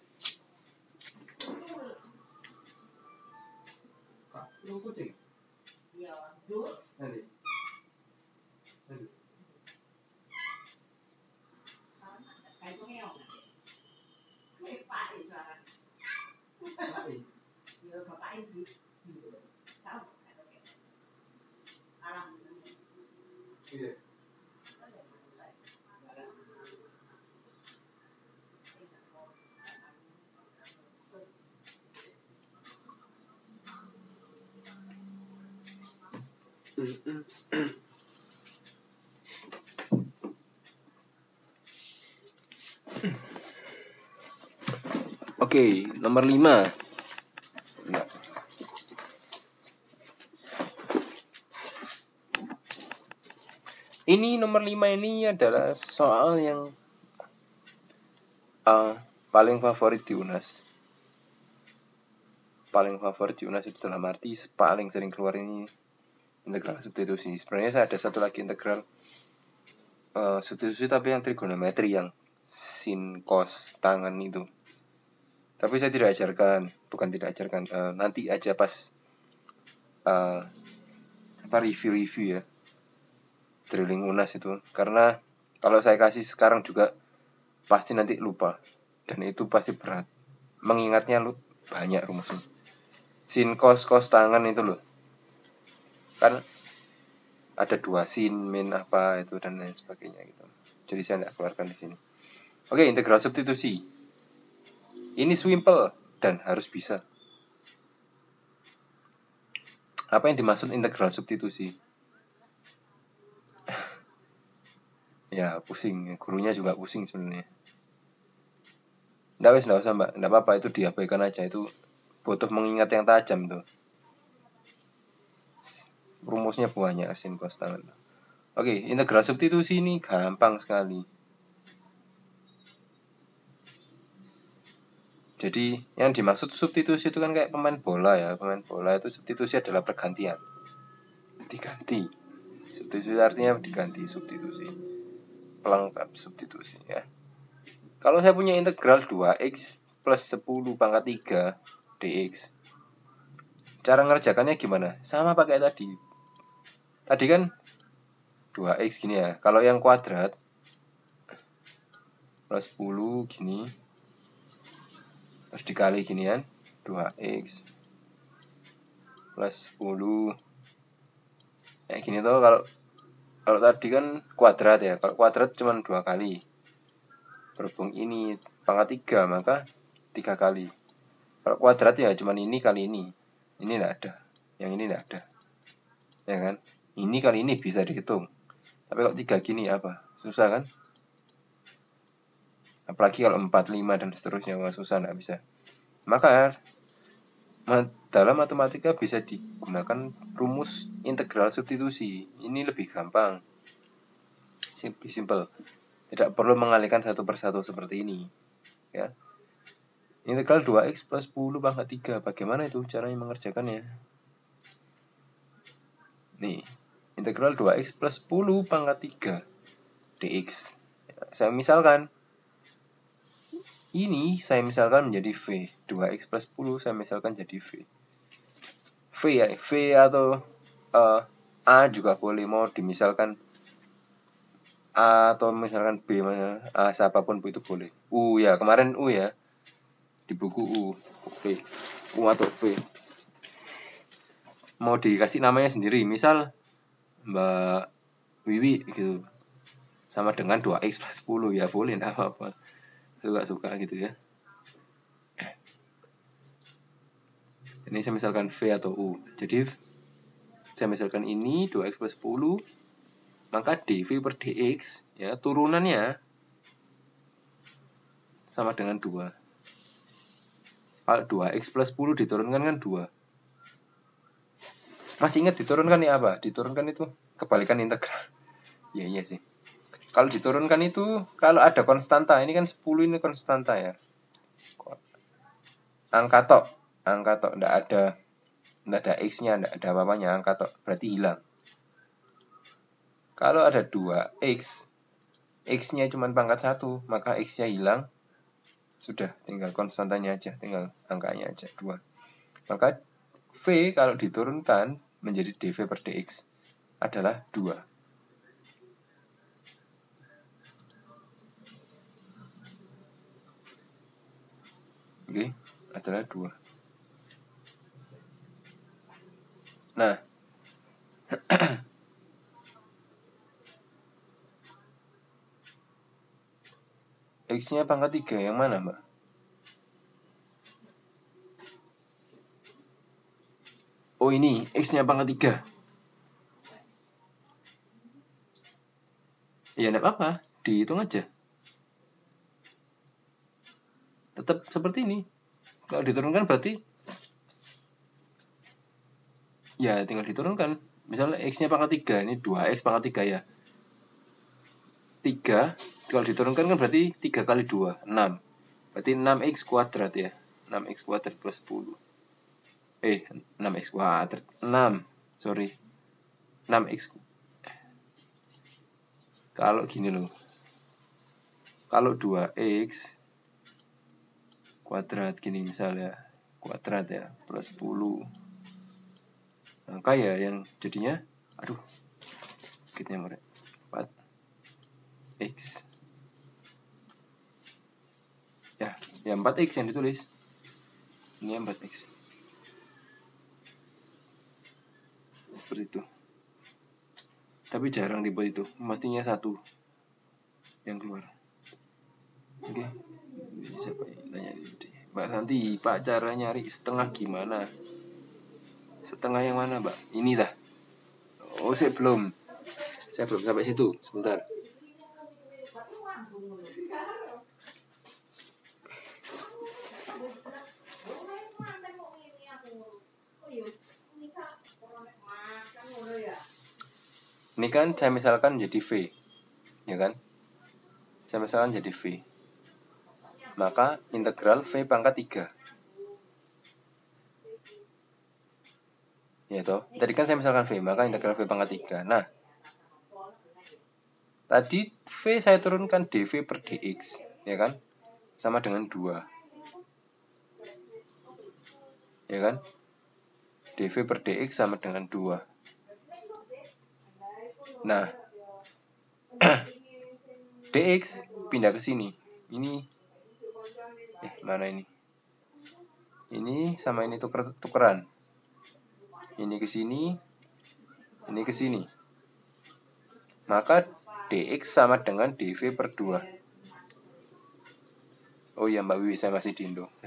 Oke, nomor 5. Ini nomor 5 ini adalah soal yang paling favorit di UNAS. Paling favorit di UNAS itu dalam arti paling sering keluar ini integral substitusi. Sebenarnya saya ada satu lagi integral substitusi tapi yang trigonometri yang sin cos tangan itu. Tapi saya tidak ajarkan, nanti aja pas review ya drilling UNAS itu. Karena kalau saya kasih sekarang juga pasti nanti lupa dan itu pasti berat. Mengingatnya banyak rumusnya. Sin cos tangan itu loh. Kan ada 2 sin min apa itu dan lain sebagainya gitu. Jadi saya tidak keluarkan di sini. Oke, integral substitusi. Ini simple dan harus bisa. Apa yang dimaksud integral substitusi? Ya pusing, gurunya juga pusing sebenarnya. Nggak usah Mbak, nggak apa-apa, itu diabaikan aja, itu butuh mengingat yang tajam tuh. Rumusnya banyak sin cos tangan. Oke, integral substitusi ini gampang sekali. Jadi yang dimaksud substitusi itu kan kayak pemain bola ya. Pemain bola itu substitusi adalah pergantian. Diganti. Substitusi artinya diganti, substitusi. Pelengkap substitusi ya. Kalau saya punya integral 2x plus 10 pangkat 3 dx. Cara ngerjakannya gimana? Sama pakai tadi. Tadi kan 2x gini ya. Kalau yang kuadrat plus 10 gini. Terus dikali gini kan. 2x plus 10 Kayak gini tuh, kalau tadi kan kuadrat ya. Kalau kuadrat cuma 2 kali. Berhubung ini pangkat 3, maka 3 kali. Kalau kuadrat ya cuma ini kali ini. Ini enggak ada. Yang ini enggak ada. Ya kan? Ini kali ini bisa dihitung. Tapi kalau 3 gini apa? Susah kan? Apalagi kalau 4, 5 dan seterusnya, susah, enggak bisa. Maka dalam matematika bisa digunakan rumus integral substitusi. Ini lebih gampang. Lebih simpel. Tidak perlu mengalihkan satu persatu seperti ini. Ya. Integral 2x plus 10 pangkat 3. Bagaimana itu caranya mengerjakannya? Nih, integral 2x plus 10 pangkat 3 dx. Saya misalkan ini saya misalkan menjadi V. 2x plus 10 saya misalkan jadi V. V ya, V atau A juga boleh, mau dimisalkan A atau misalkan B, A siapapun itu boleh. U ya, kemarin U ya. Di buku U. V. U atau V. Mau dikasih namanya sendiri, misal Mbak Wiwi gitu. Sama dengan 2x plus 10 ya boleh, enggak apa-apa. Suka-suka gitu ya. Ini saya misalkan V atau U. Jadi saya misalkan ini 2x plus 10, maka dV per dx ya turunannya sama dengan 2. Kalau 2x plus 10 diturunkan kan 2. Masih ingat diturunkan ya apa? Diturunkan itu kebalikan integral. Ya iya sih. Kalau diturunkan itu, kalau ada konstanta, ini kan 10 ini konstanta ya. Angka tok, enggak ada x-nya, enggak ada apa-apanya, angka tok, berarti hilang. Kalau ada 2x, x-nya cuma pangkat 1, maka x-nya hilang. Sudah, tinggal konstantanya aja, tinggal angkanya aja 2. Maka V kalau diturunkan menjadi dV per dx adalah 2. Oke, adalah 2. Nah, X-nya pangkat 3 yang mana, Mbak? Oh ini, X-nya pangkat 3. Ya enggak apa-apa, dihitung aja. Tetap seperti ini. Kalau diturunkan berarti ya tinggal diturunkan. Misalnya X-nya pangkat 3, ini 2X pangkat 3 ya. 3, kalau diturunkan kan berarti 3 kali 2, 6. Berarti 6x kuadrat ya. 6x kuadrat plus 10. 6x kuadrat. 6, sorry. 6x. Kalau gini loh. Kalau 2x kuadrat gini misalnya. Kuadrat ya, plus 10. Maka ya yang jadinya, aduh, dikitnya merek. 4x. Ya 4x yang ditulis. Ini 4x. Seperti itu. Tapi jarang tipe itu, mestinya 1 yang keluar. Oke. Siapa yang tanya ini? Mbak Santi, Pak cara nyari setengah gimana? Setengah yang mana, Mbak? Ini dah. Oh, saya belum sampai situ. Sebentar. Ini kan saya misalkan jadi V, ya kan? Saya misalkan jadi V. Maka integral V pangkat 3. Ya toh. Tadi kan saya misalkan V, maka integral V pangkat 3. Nah, tadi V saya turunkan dV per dx, ya kan? Sama dengan 2. Ya kan? dV per dx sama dengan 2. Nah, dx pindah ke sini. Ini mana ini? Ini sama ini tukeran. Ini ke sini. ini ke sini. Maka dx sama dengan dv per 2. Oh iya Mbak Wiwi, saya masih di Indo.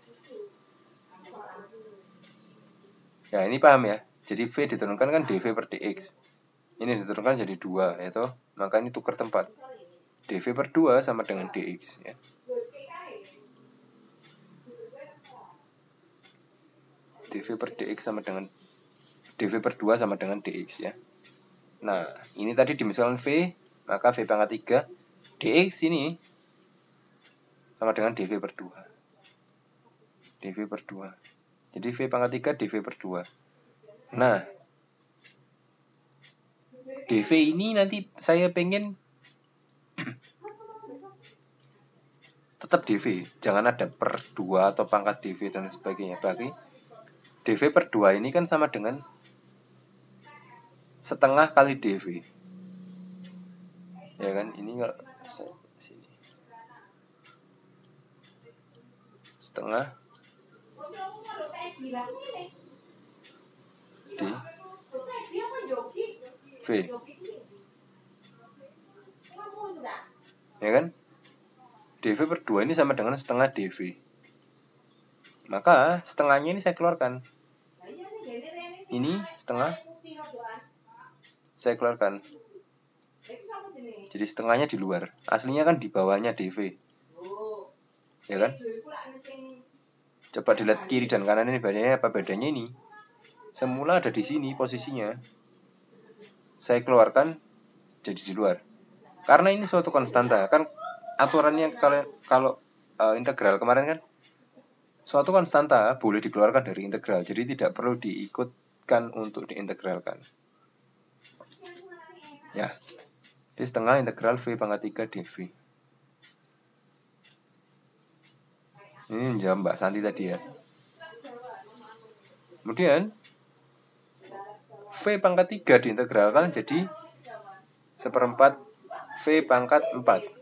Ya ini paham ya. Jadi v diturunkan kan dv per dx. Ini diturunkan jadi 2 ya toh. Maka ini tukar tempat. dv per 2 sama dengan dx ya. dv per dx sama dengan dv per 2 sama dengan dx ya. Nah, ini tadi dimisalkan v, maka v pangkat 3 dx ini sama dengan dv per 2. dv per 2. Jadi v pangkat 3 dv per 2. Nah, dv ini nanti saya pengen tetap dv, jangan ada per 2 atau pangkat dv dan sebagainya. Berarti dv per 2 ini kan sama dengan setengah kali dv. Ya kan, ini kalau sini setengah di v. Ya kan? dv per 2 ini sama dengan setengah dv. Maka setengahnya ini saya keluarkan. Ini setengah saya keluarkan. Jadi setengahnya di luar. Aslinya kan di bawahnya dv. Ya kan? Coba dilihat kiri dan kanan ini bedanya apa? Bedanya ini. Semula ada di sini posisinya. Saya keluarkan jadi di luar. Karena ini suatu konstanta. Kan aturannya kalau integral kemarin kan suatu konstanta boleh dikeluarkan dari integral. Jadi tidak perlu diikutkan untuk diintegralkan. Ya. Jadi setengah integral v pangkat 3 dv. Ini jawab Mbak Santi tadi ya. Kemudian v pangkat 3 diintegralkan jadi 1/4 v pangkat 4.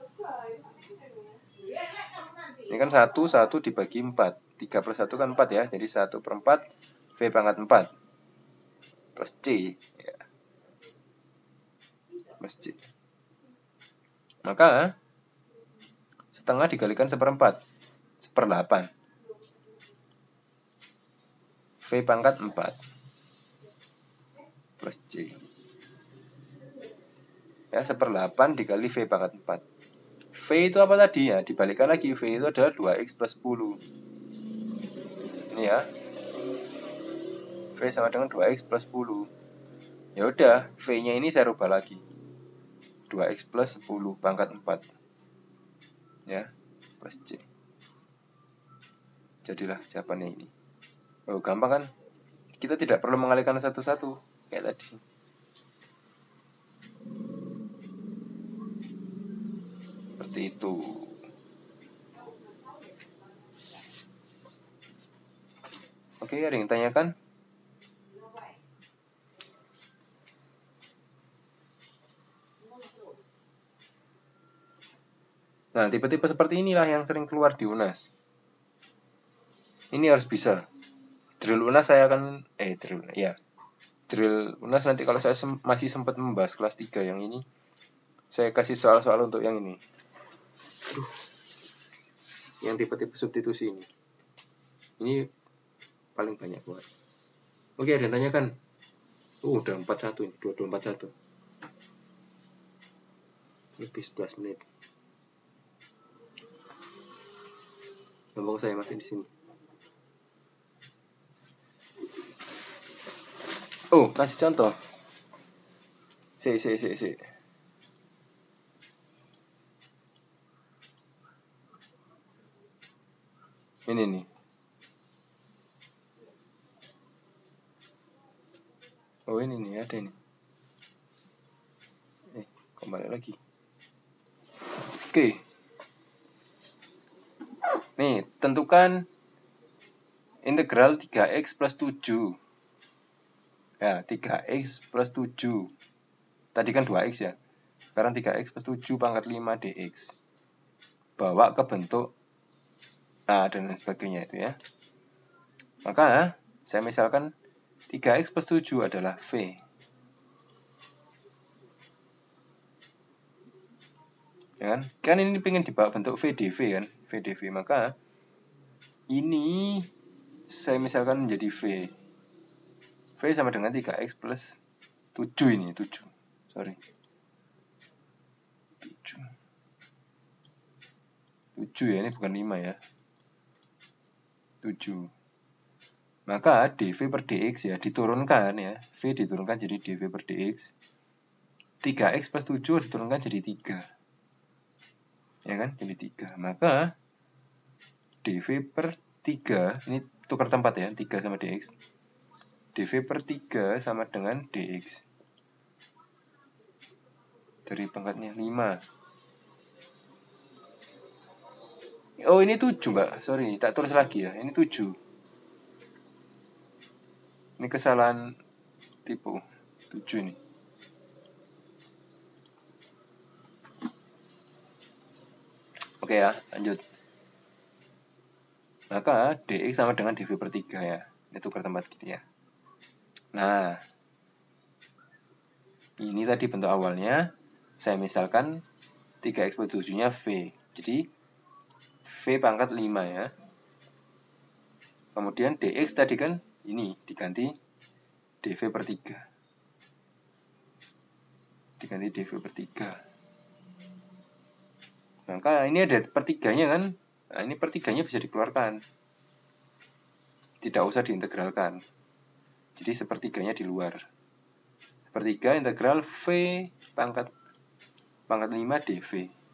Ini kan 1 dibagi 4. 3 per 1 kan 4 ya. Jadi 1/4 v pangkat 4 plus c ya. Plus c. Maka setengah dikalikan 1/4 1/8 v pangkat 4 plus c. Ya, 1/8 dikali v pangkat 4. V itu apa tadi ya? Dibalikkan lagi. V itu adalah 2x plus 10. Ini ya. V sama dengan 2x plus 10. Ya udah, V-nya ini saya rubah lagi. 2x plus 10 pangkat 4. Ya, plus c. Jadilah jawabannya ini. Oh, gampang kan? Kita tidak perlu mengalihkan satu-satu kayak tadi. Seperti itu. Oke, ada yang tanyakan? Nah, tipe-tipe seperti inilah yang sering keluar di UNAS. Ini harus bisa. Drill UNAS saya akan drill UNAS nanti kalau saya masih sempat membahas kelas 3 yang ini, saya kasih soal-soal untuk yang ini. Yang tipe-tipe substitusi ini. Ini paling banyak buat. Oke, ada yang tanyakan? Udah 41 ini, 2241. Lebih 11 menit. Ngomong saya masih di sini. Oh, kasih contoh. Si. Ini nih. Oh, ini nih, ada ini. Kembali lagi. Oke. Nih, tentukan integral 3x plus 7. Ya, 3x plus 7. Tadi kan 2x ya. Sekarang 3x plus 7 pangkat 5 dx. Bawa ke bentuk A dan lain sebagainya itu ya. Maka, saya misalkan 3x plus 7 adalah V. Ya kan ini pengen dibawa bentuk VDV kan, VDV, maka ini saya misalkan menjadi V sama dengan 3x plus 7 ini, 7 sorry 7 ya, ini bukan 5 ya, 7. Maka dv per dx ya diturunkan ya, v diturunkan jadi dv per dx, 3x plus 7 diturunkan jadi 3 ya kan, jadi 3. Maka dv per 3 ini tukar tempat ya, 3 sama dx, dv per 3 sama dengan dx dari pangkatnya 5. Oh ini 7 mbak, sorry tak tulis lagi ya, ini 7. Ini kesalahan tipu, 7 ini. Oke ya, lanjut. Maka dx sama dengan dv per 3 ya, ini tukar tempat gini ya. Nah, ini tadi bentuk awalnya, saya misalkan 3x per 7 nya v, jadi v pangkat 5 ya. Kemudian dx tadi kan ini diganti dv per 3, diganti dv per 3. Maka ini ada pertiganya kan, nah ini pertiganya bisa dikeluarkan, tidak usah diintegralkan, jadi sepertiganya di luar. Sepertiga integral v pangkat 5 dv,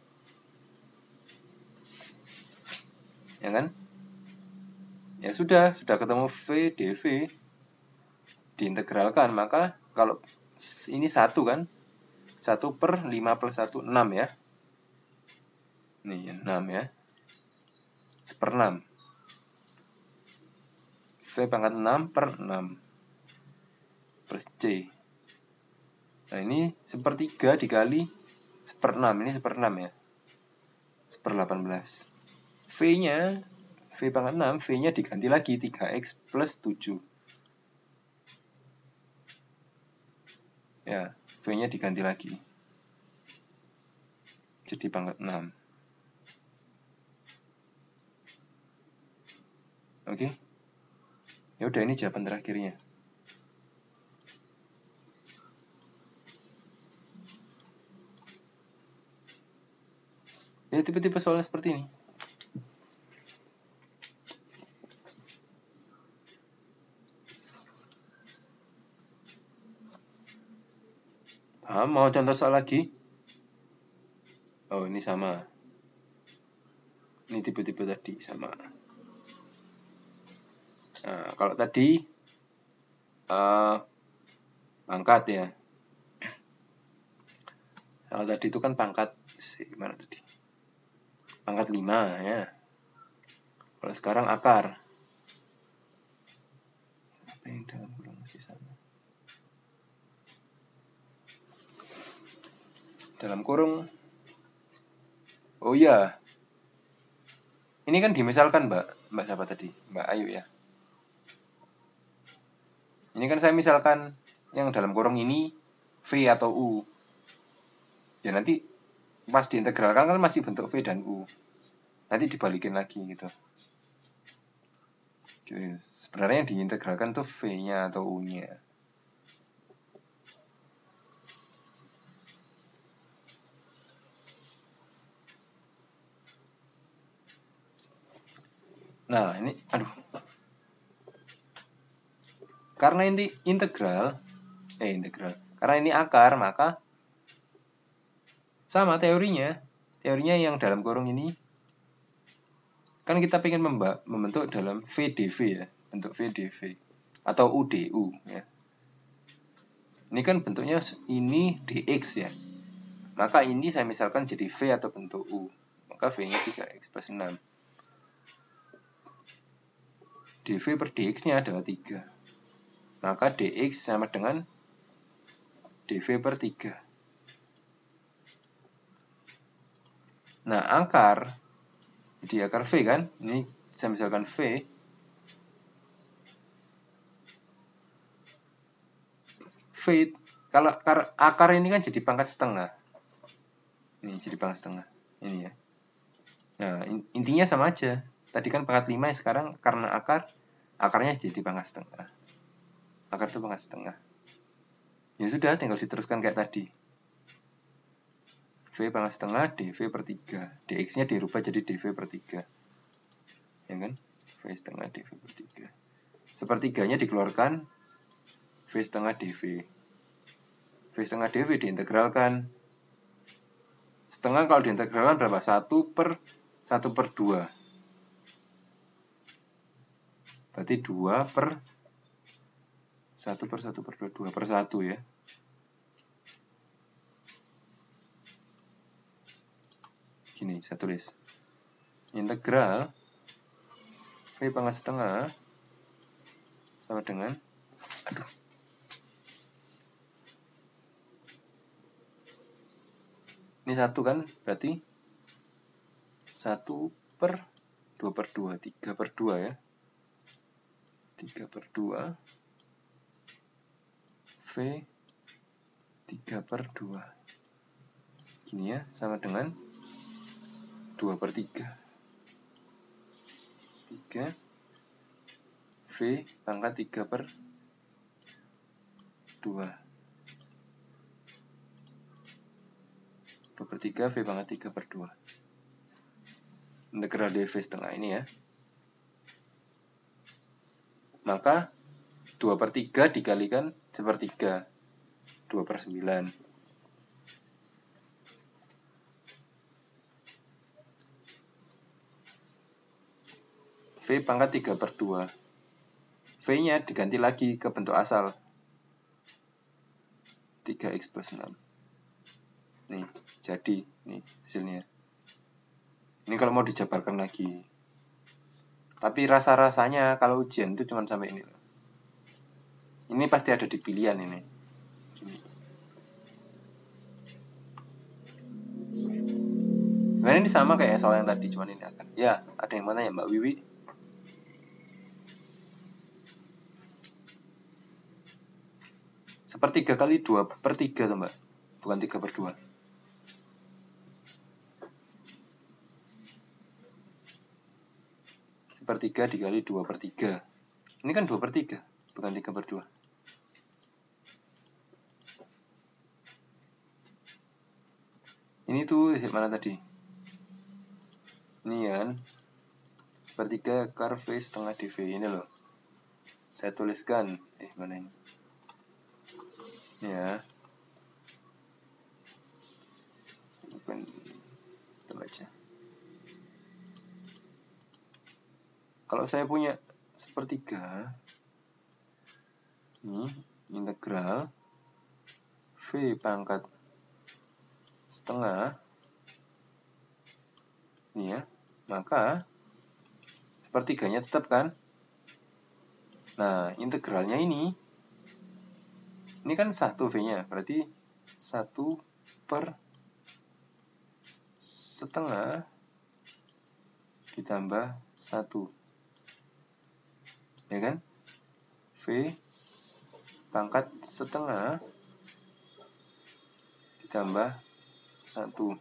ya kan? Ya sudah ketemu v dv, diintegralkan, maka kalau ini 1 kan, 1 per 5 plus 1, 6 ya. Nih 6 ya, 1/6. V pangkat 6 per 6 plus C. Nah ini 1/3 dikali 1/6, ini 1/6 ya, 1/18. V nya, V pangkat 6, V nya diganti lagi 3x plus 7 ya, V nya diganti lagi jadi pangkat 6. Oke. Ya udah, ini jawaban terakhirnya. Ya tipe-tipe soalnya seperti ini. Mau contoh soal lagi? Oh ini sama. Ini tipe-tipe tadi sama. Nah, kalau tadi pangkat ya. Kalau tadi itu kan pangkat, gimana tadi? Pangkat 5 ya. Kalau sekarang akar. Apa yang dalam kurung masih sama? Dalam kurung. Oh iya. Ini kan dimisalkan Mbak siapa tadi? Mbak Ayu ya. Ini kan saya misalkan yang dalam kurung ini V atau U. Ya nanti pas diintegralkan kan masih bentuk V dan U. Nanti dibalikin lagi gitu. Jadi, sebenarnya yang diintegralkan tuh V-nya atau U-nya. Nah, ini karena ini integral. Karena ini akar, maka sama teorinya. Teorinya yang dalam kurung ini kan kita pengen membentuk dalam VDV ya, bentuk VDV atau UDU ya. Ini kan bentuknya ini DX ya. Maka ini saya misalkan jadi V atau bentuk U. Maka V-nya 3x plus 6. dV per dx-nya adalah 3. Maka dx sama dengan dV per 3. Nah, akar, jadi akar V kan, ini saya misalkan V, kalau akar ini kan jadi pangkat setengah. Ini jadi pangkat setengah. Ini ya. Nah, intinya sama aja. Tadi kan pangkat 5, sekarang karena akarnya jadi pangkat setengah. Akar itu pangkat setengah. Ya sudah, tinggal diteruskan kayak tadi. V pangkat setengah dV per 3. dx-nya dirubah jadi dV per 3. Ya kan? V setengah dV per 3. Sepertiganya dikeluarkan, V setengah dV. V setengah dV diintegralkan. Setengah kalau diintegralkan berapa? 1 per 2. Berarti 2 per 1 per 1 per 2 per 1 ya. Gini, saya tulis. Integral V pangkat setengah sama dengan, ini 1 kan, berarti 1 per 2 per 2, 3 per 2 ya. 3 per 2 V 3 per 2. Gini ya, sama dengan 2 per 3. 3 V pangkat 3 per 2. 2 per 3 V pangkat 3 per 2. Integral dV setengah ini ya. Maka 2 per 3 dikalikan sepertiga. 2 per 9. V pangkat 3 per 2. V-nya diganti lagi ke bentuk asal. 3x plus 6. Nih, jadi. Nih hasilnya. Ini kalau mau dijabarkan lagi. Tapi rasa-rasanya kalau ujian itu cuma sampai ini. Ini pasti ada di pilihan ini. Gini. Sebenarnya ini sama kayak soal yang tadi, cuman ini akan. Ya, ada yang mana ya Mbak Wiwi? Sepertiga kali 2 per 3 tuh Mbak. Bukan 3 per 2. Sepertiga dikali 2 per 3. Ini kan 2 per 3, bukan 3 per 2. Ini tuh mana tadi? Ini kan sepertiga akar V setengah dV. Ini loh. Saya tuliskan. Mana ini? Ya. Bukan. Kita baca. Kalau saya punya sepertiga, ini integral V pangkat setengah, ini ya, maka sepertiganya tetap kan. Nah, integralnya ini kan 1 V-nya, berarti 1 per setengah ditambah 1. Ya kan? V pangkat setengah ditambah 1.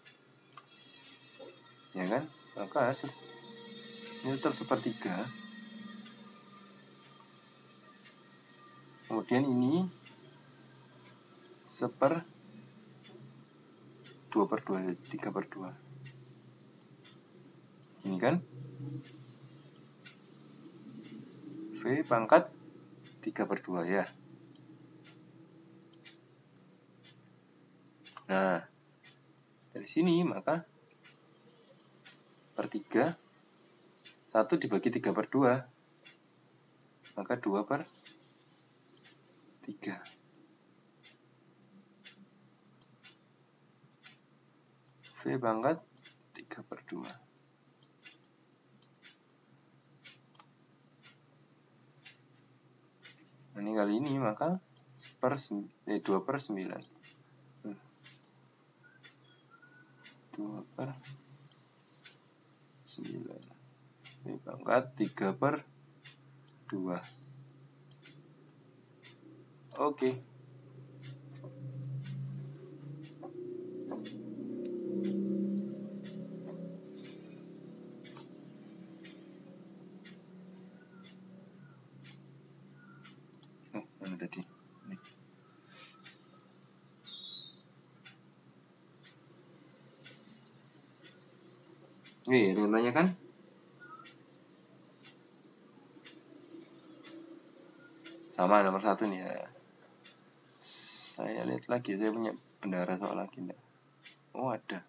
Ya kan? Maka ini tetap sepertiga. Kemudian ini 1/2 per 2, 3 per 2. Gini kan? V pangkat 3 per 2 ya. Nah, dari sini maka per 3, 1 dibagi 3 per 2, maka 2 per 3. V pangkat 3 per 2. Nah, ini kali ini maka 2 per 9. 2 per 9. V pangkat 3 per 2. Oke. Iya, ada yang tanya kan? Sama nomor 1 nih ya. Saya lihat lagi, saya punya bendara soal lagi enggak? Oh, ada.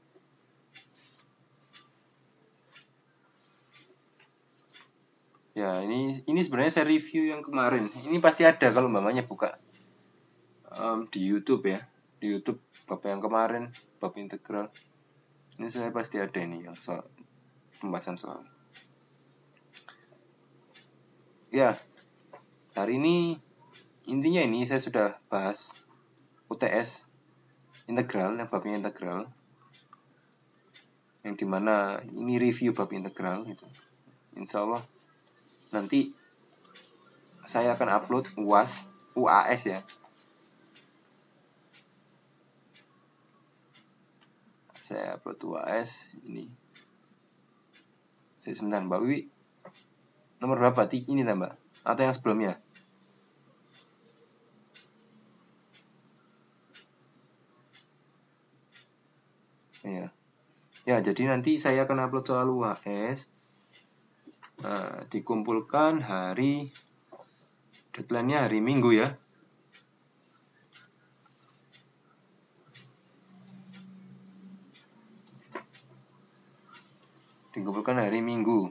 Ya, ini sebenarnya saya review yang kemarin. Ini pasti ada kalau mamanya buka di YouTube ya. Di YouTube bab yang kemarin, bab integral. Ini saya pasti ada ini yang soal pembahasan soal. Ya, hari ini intinya ini saya sudah bahas UTS integral, yang babnya integral, yang dimana ini review bab integral gitu. Insya Allah nanti saya akan upload UAS ya. Saya upload UAS ini. Sebentar Mbak Wiwi, nomor berapa? Ini Mbak? Atau yang sebelumnya? Ya. Ya, jadi nanti saya akan upload soal UAS. Dikumpulkan hari, deadline-nya hari Minggu ya. Dikumpulkan hari Minggu.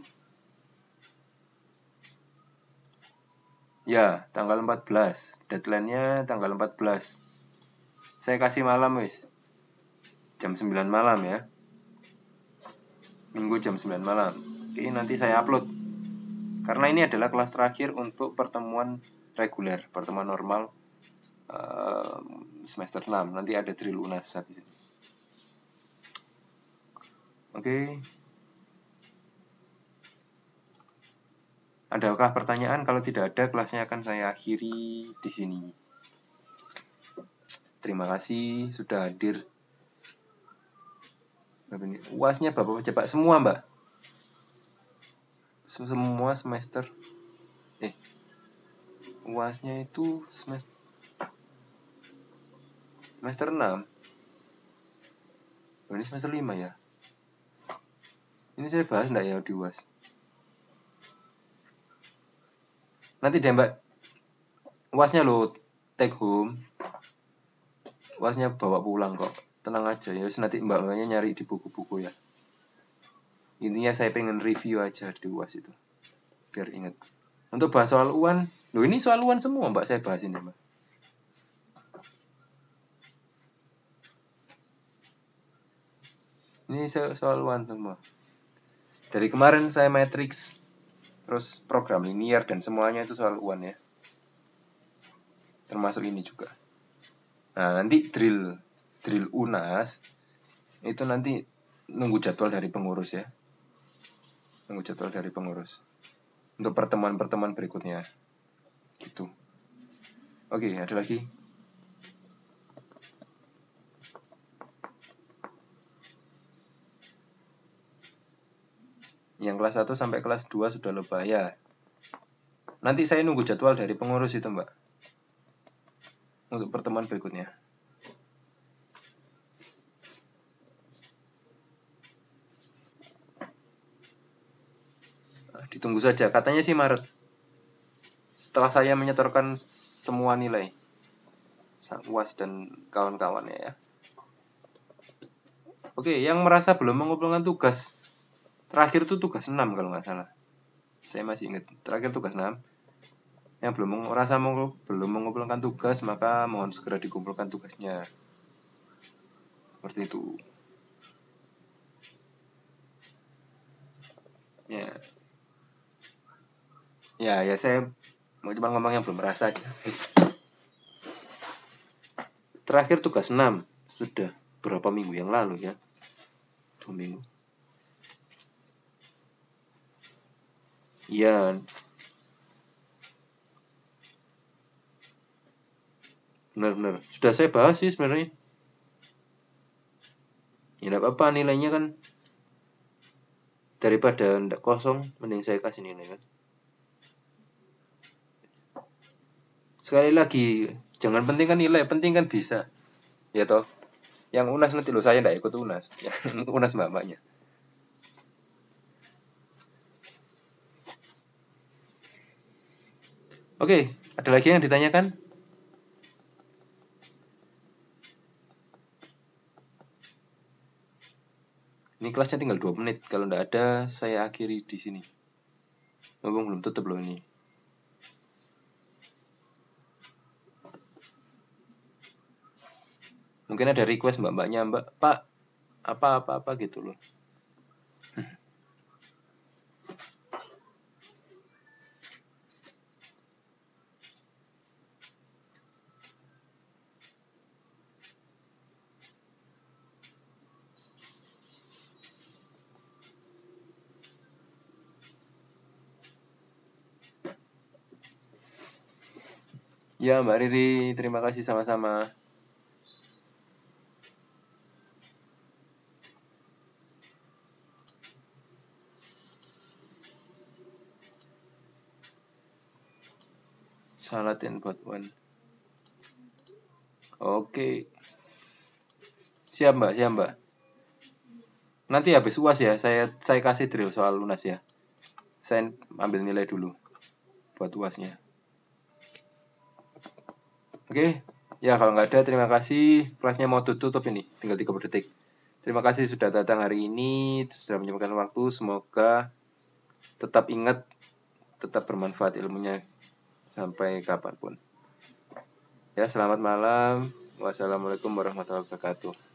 Ya, tanggal 14. Deadline-nya tanggal 14. Saya kasih malam wis. Jam 9 malam ya. Minggu jam 9 malam. Oke, nanti saya upload. Karena ini adalah kelas terakhir untuk pertemuan reguler, pertemuan normal semester 6. Nanti ada drill UNAS habis ini. Oke. Adakah pertanyaan? Kalau tidak ada, kelasnya akan saya akhiri di sini. Terima kasih sudah hadir. UASnya Bapak coba semua, Mbak. Semua semester. UASnya itu semester 6. Ini semester 5 ya. Ini saya bahas enggak ya di UAS? Nanti deh Mbak, UASnya lo take home, UASnya bawa pulang kok, tenang aja ya. Nanti mbaknya nyari di buku-buku ya. Intinya saya pengen review aja di UAS itu, biar ingat. Untuk bahas soal UAN, lo ini soal UAN semua Mbak saya bahas ini Mbak. Ini soal UAN semua. Dari kemarin saya matrix, terus program linear dan semuanya itu soal UAN ya. Termasuk ini juga. Nah, nanti drill UNAS itu nanti nunggu jadwal dari pengurus ya. Nunggu jadwal dari pengurus. Untuk pertemuan-pertemuan berikutnya. Gitu. Oke, ada lagi? Yang kelas 1 sampai kelas 2 sudah lupa ya. Nanti saya nunggu jadwal dari pengurus itu, Mbak. Untuk pertemuan berikutnya. Ditunggu saja, katanya sih Maret. Setelah saya menyetorkan semua nilai UAS dan kawan-kawannya ya. Oke, yang merasa belum mengumpulkan tugas, terakhir itu tugas 6 kalau nggak salah. Saya masih ingat, terakhir tugas 6. Yang belum mengumpulkan tugas, maka mohon segera dikumpulkan tugasnya. Seperti itu. Ya saya mau cuma ngomong yang belum merasa aja. Terakhir tugas 6 sudah berapa minggu yang lalu ya? 2 minggu. Iya. Benar-benar. Sudah saya bahas sih sebenarnya. Ya enggak apa-apa, nilainya kan daripada ndak kosong, mending saya kasih nilai kan. Sekali lagi, jangan penting kan nilai, penting kan bisa. Ya toh. Yang UNAS nanti lo saya ndak ikut UNAS. Ya, UNAS mbaknya. Oke, ada lagi yang ditanyakan? Ini kelasnya tinggal 2 menit. Kalau tidak ada, saya akhiri di sini. Ngomong belum tutup loh ini. Mungkin ada request mbak-mbaknya, Mbak, Pak, apa gitu loh. Ya, Mbak Riri, terima kasih sama-sama. Salatin buat one. Oke. Siap, Mbak. Nanti habis UAS ya, saya kasih drill soal lunas ya. Saya ambil nilai dulu buat UASnya. Oke. Ya, kalau nggak ada, terima kasih. Kelasnya mau tutup ini, tinggal 30 detik. Terima kasih sudah datang hari ini, sudah menyempatkan waktu. Semoga tetap ingat, tetap bermanfaat ilmunya sampai kapanpun. Ya, selamat malam. Wassalamualaikum warahmatullahi wabarakatuh.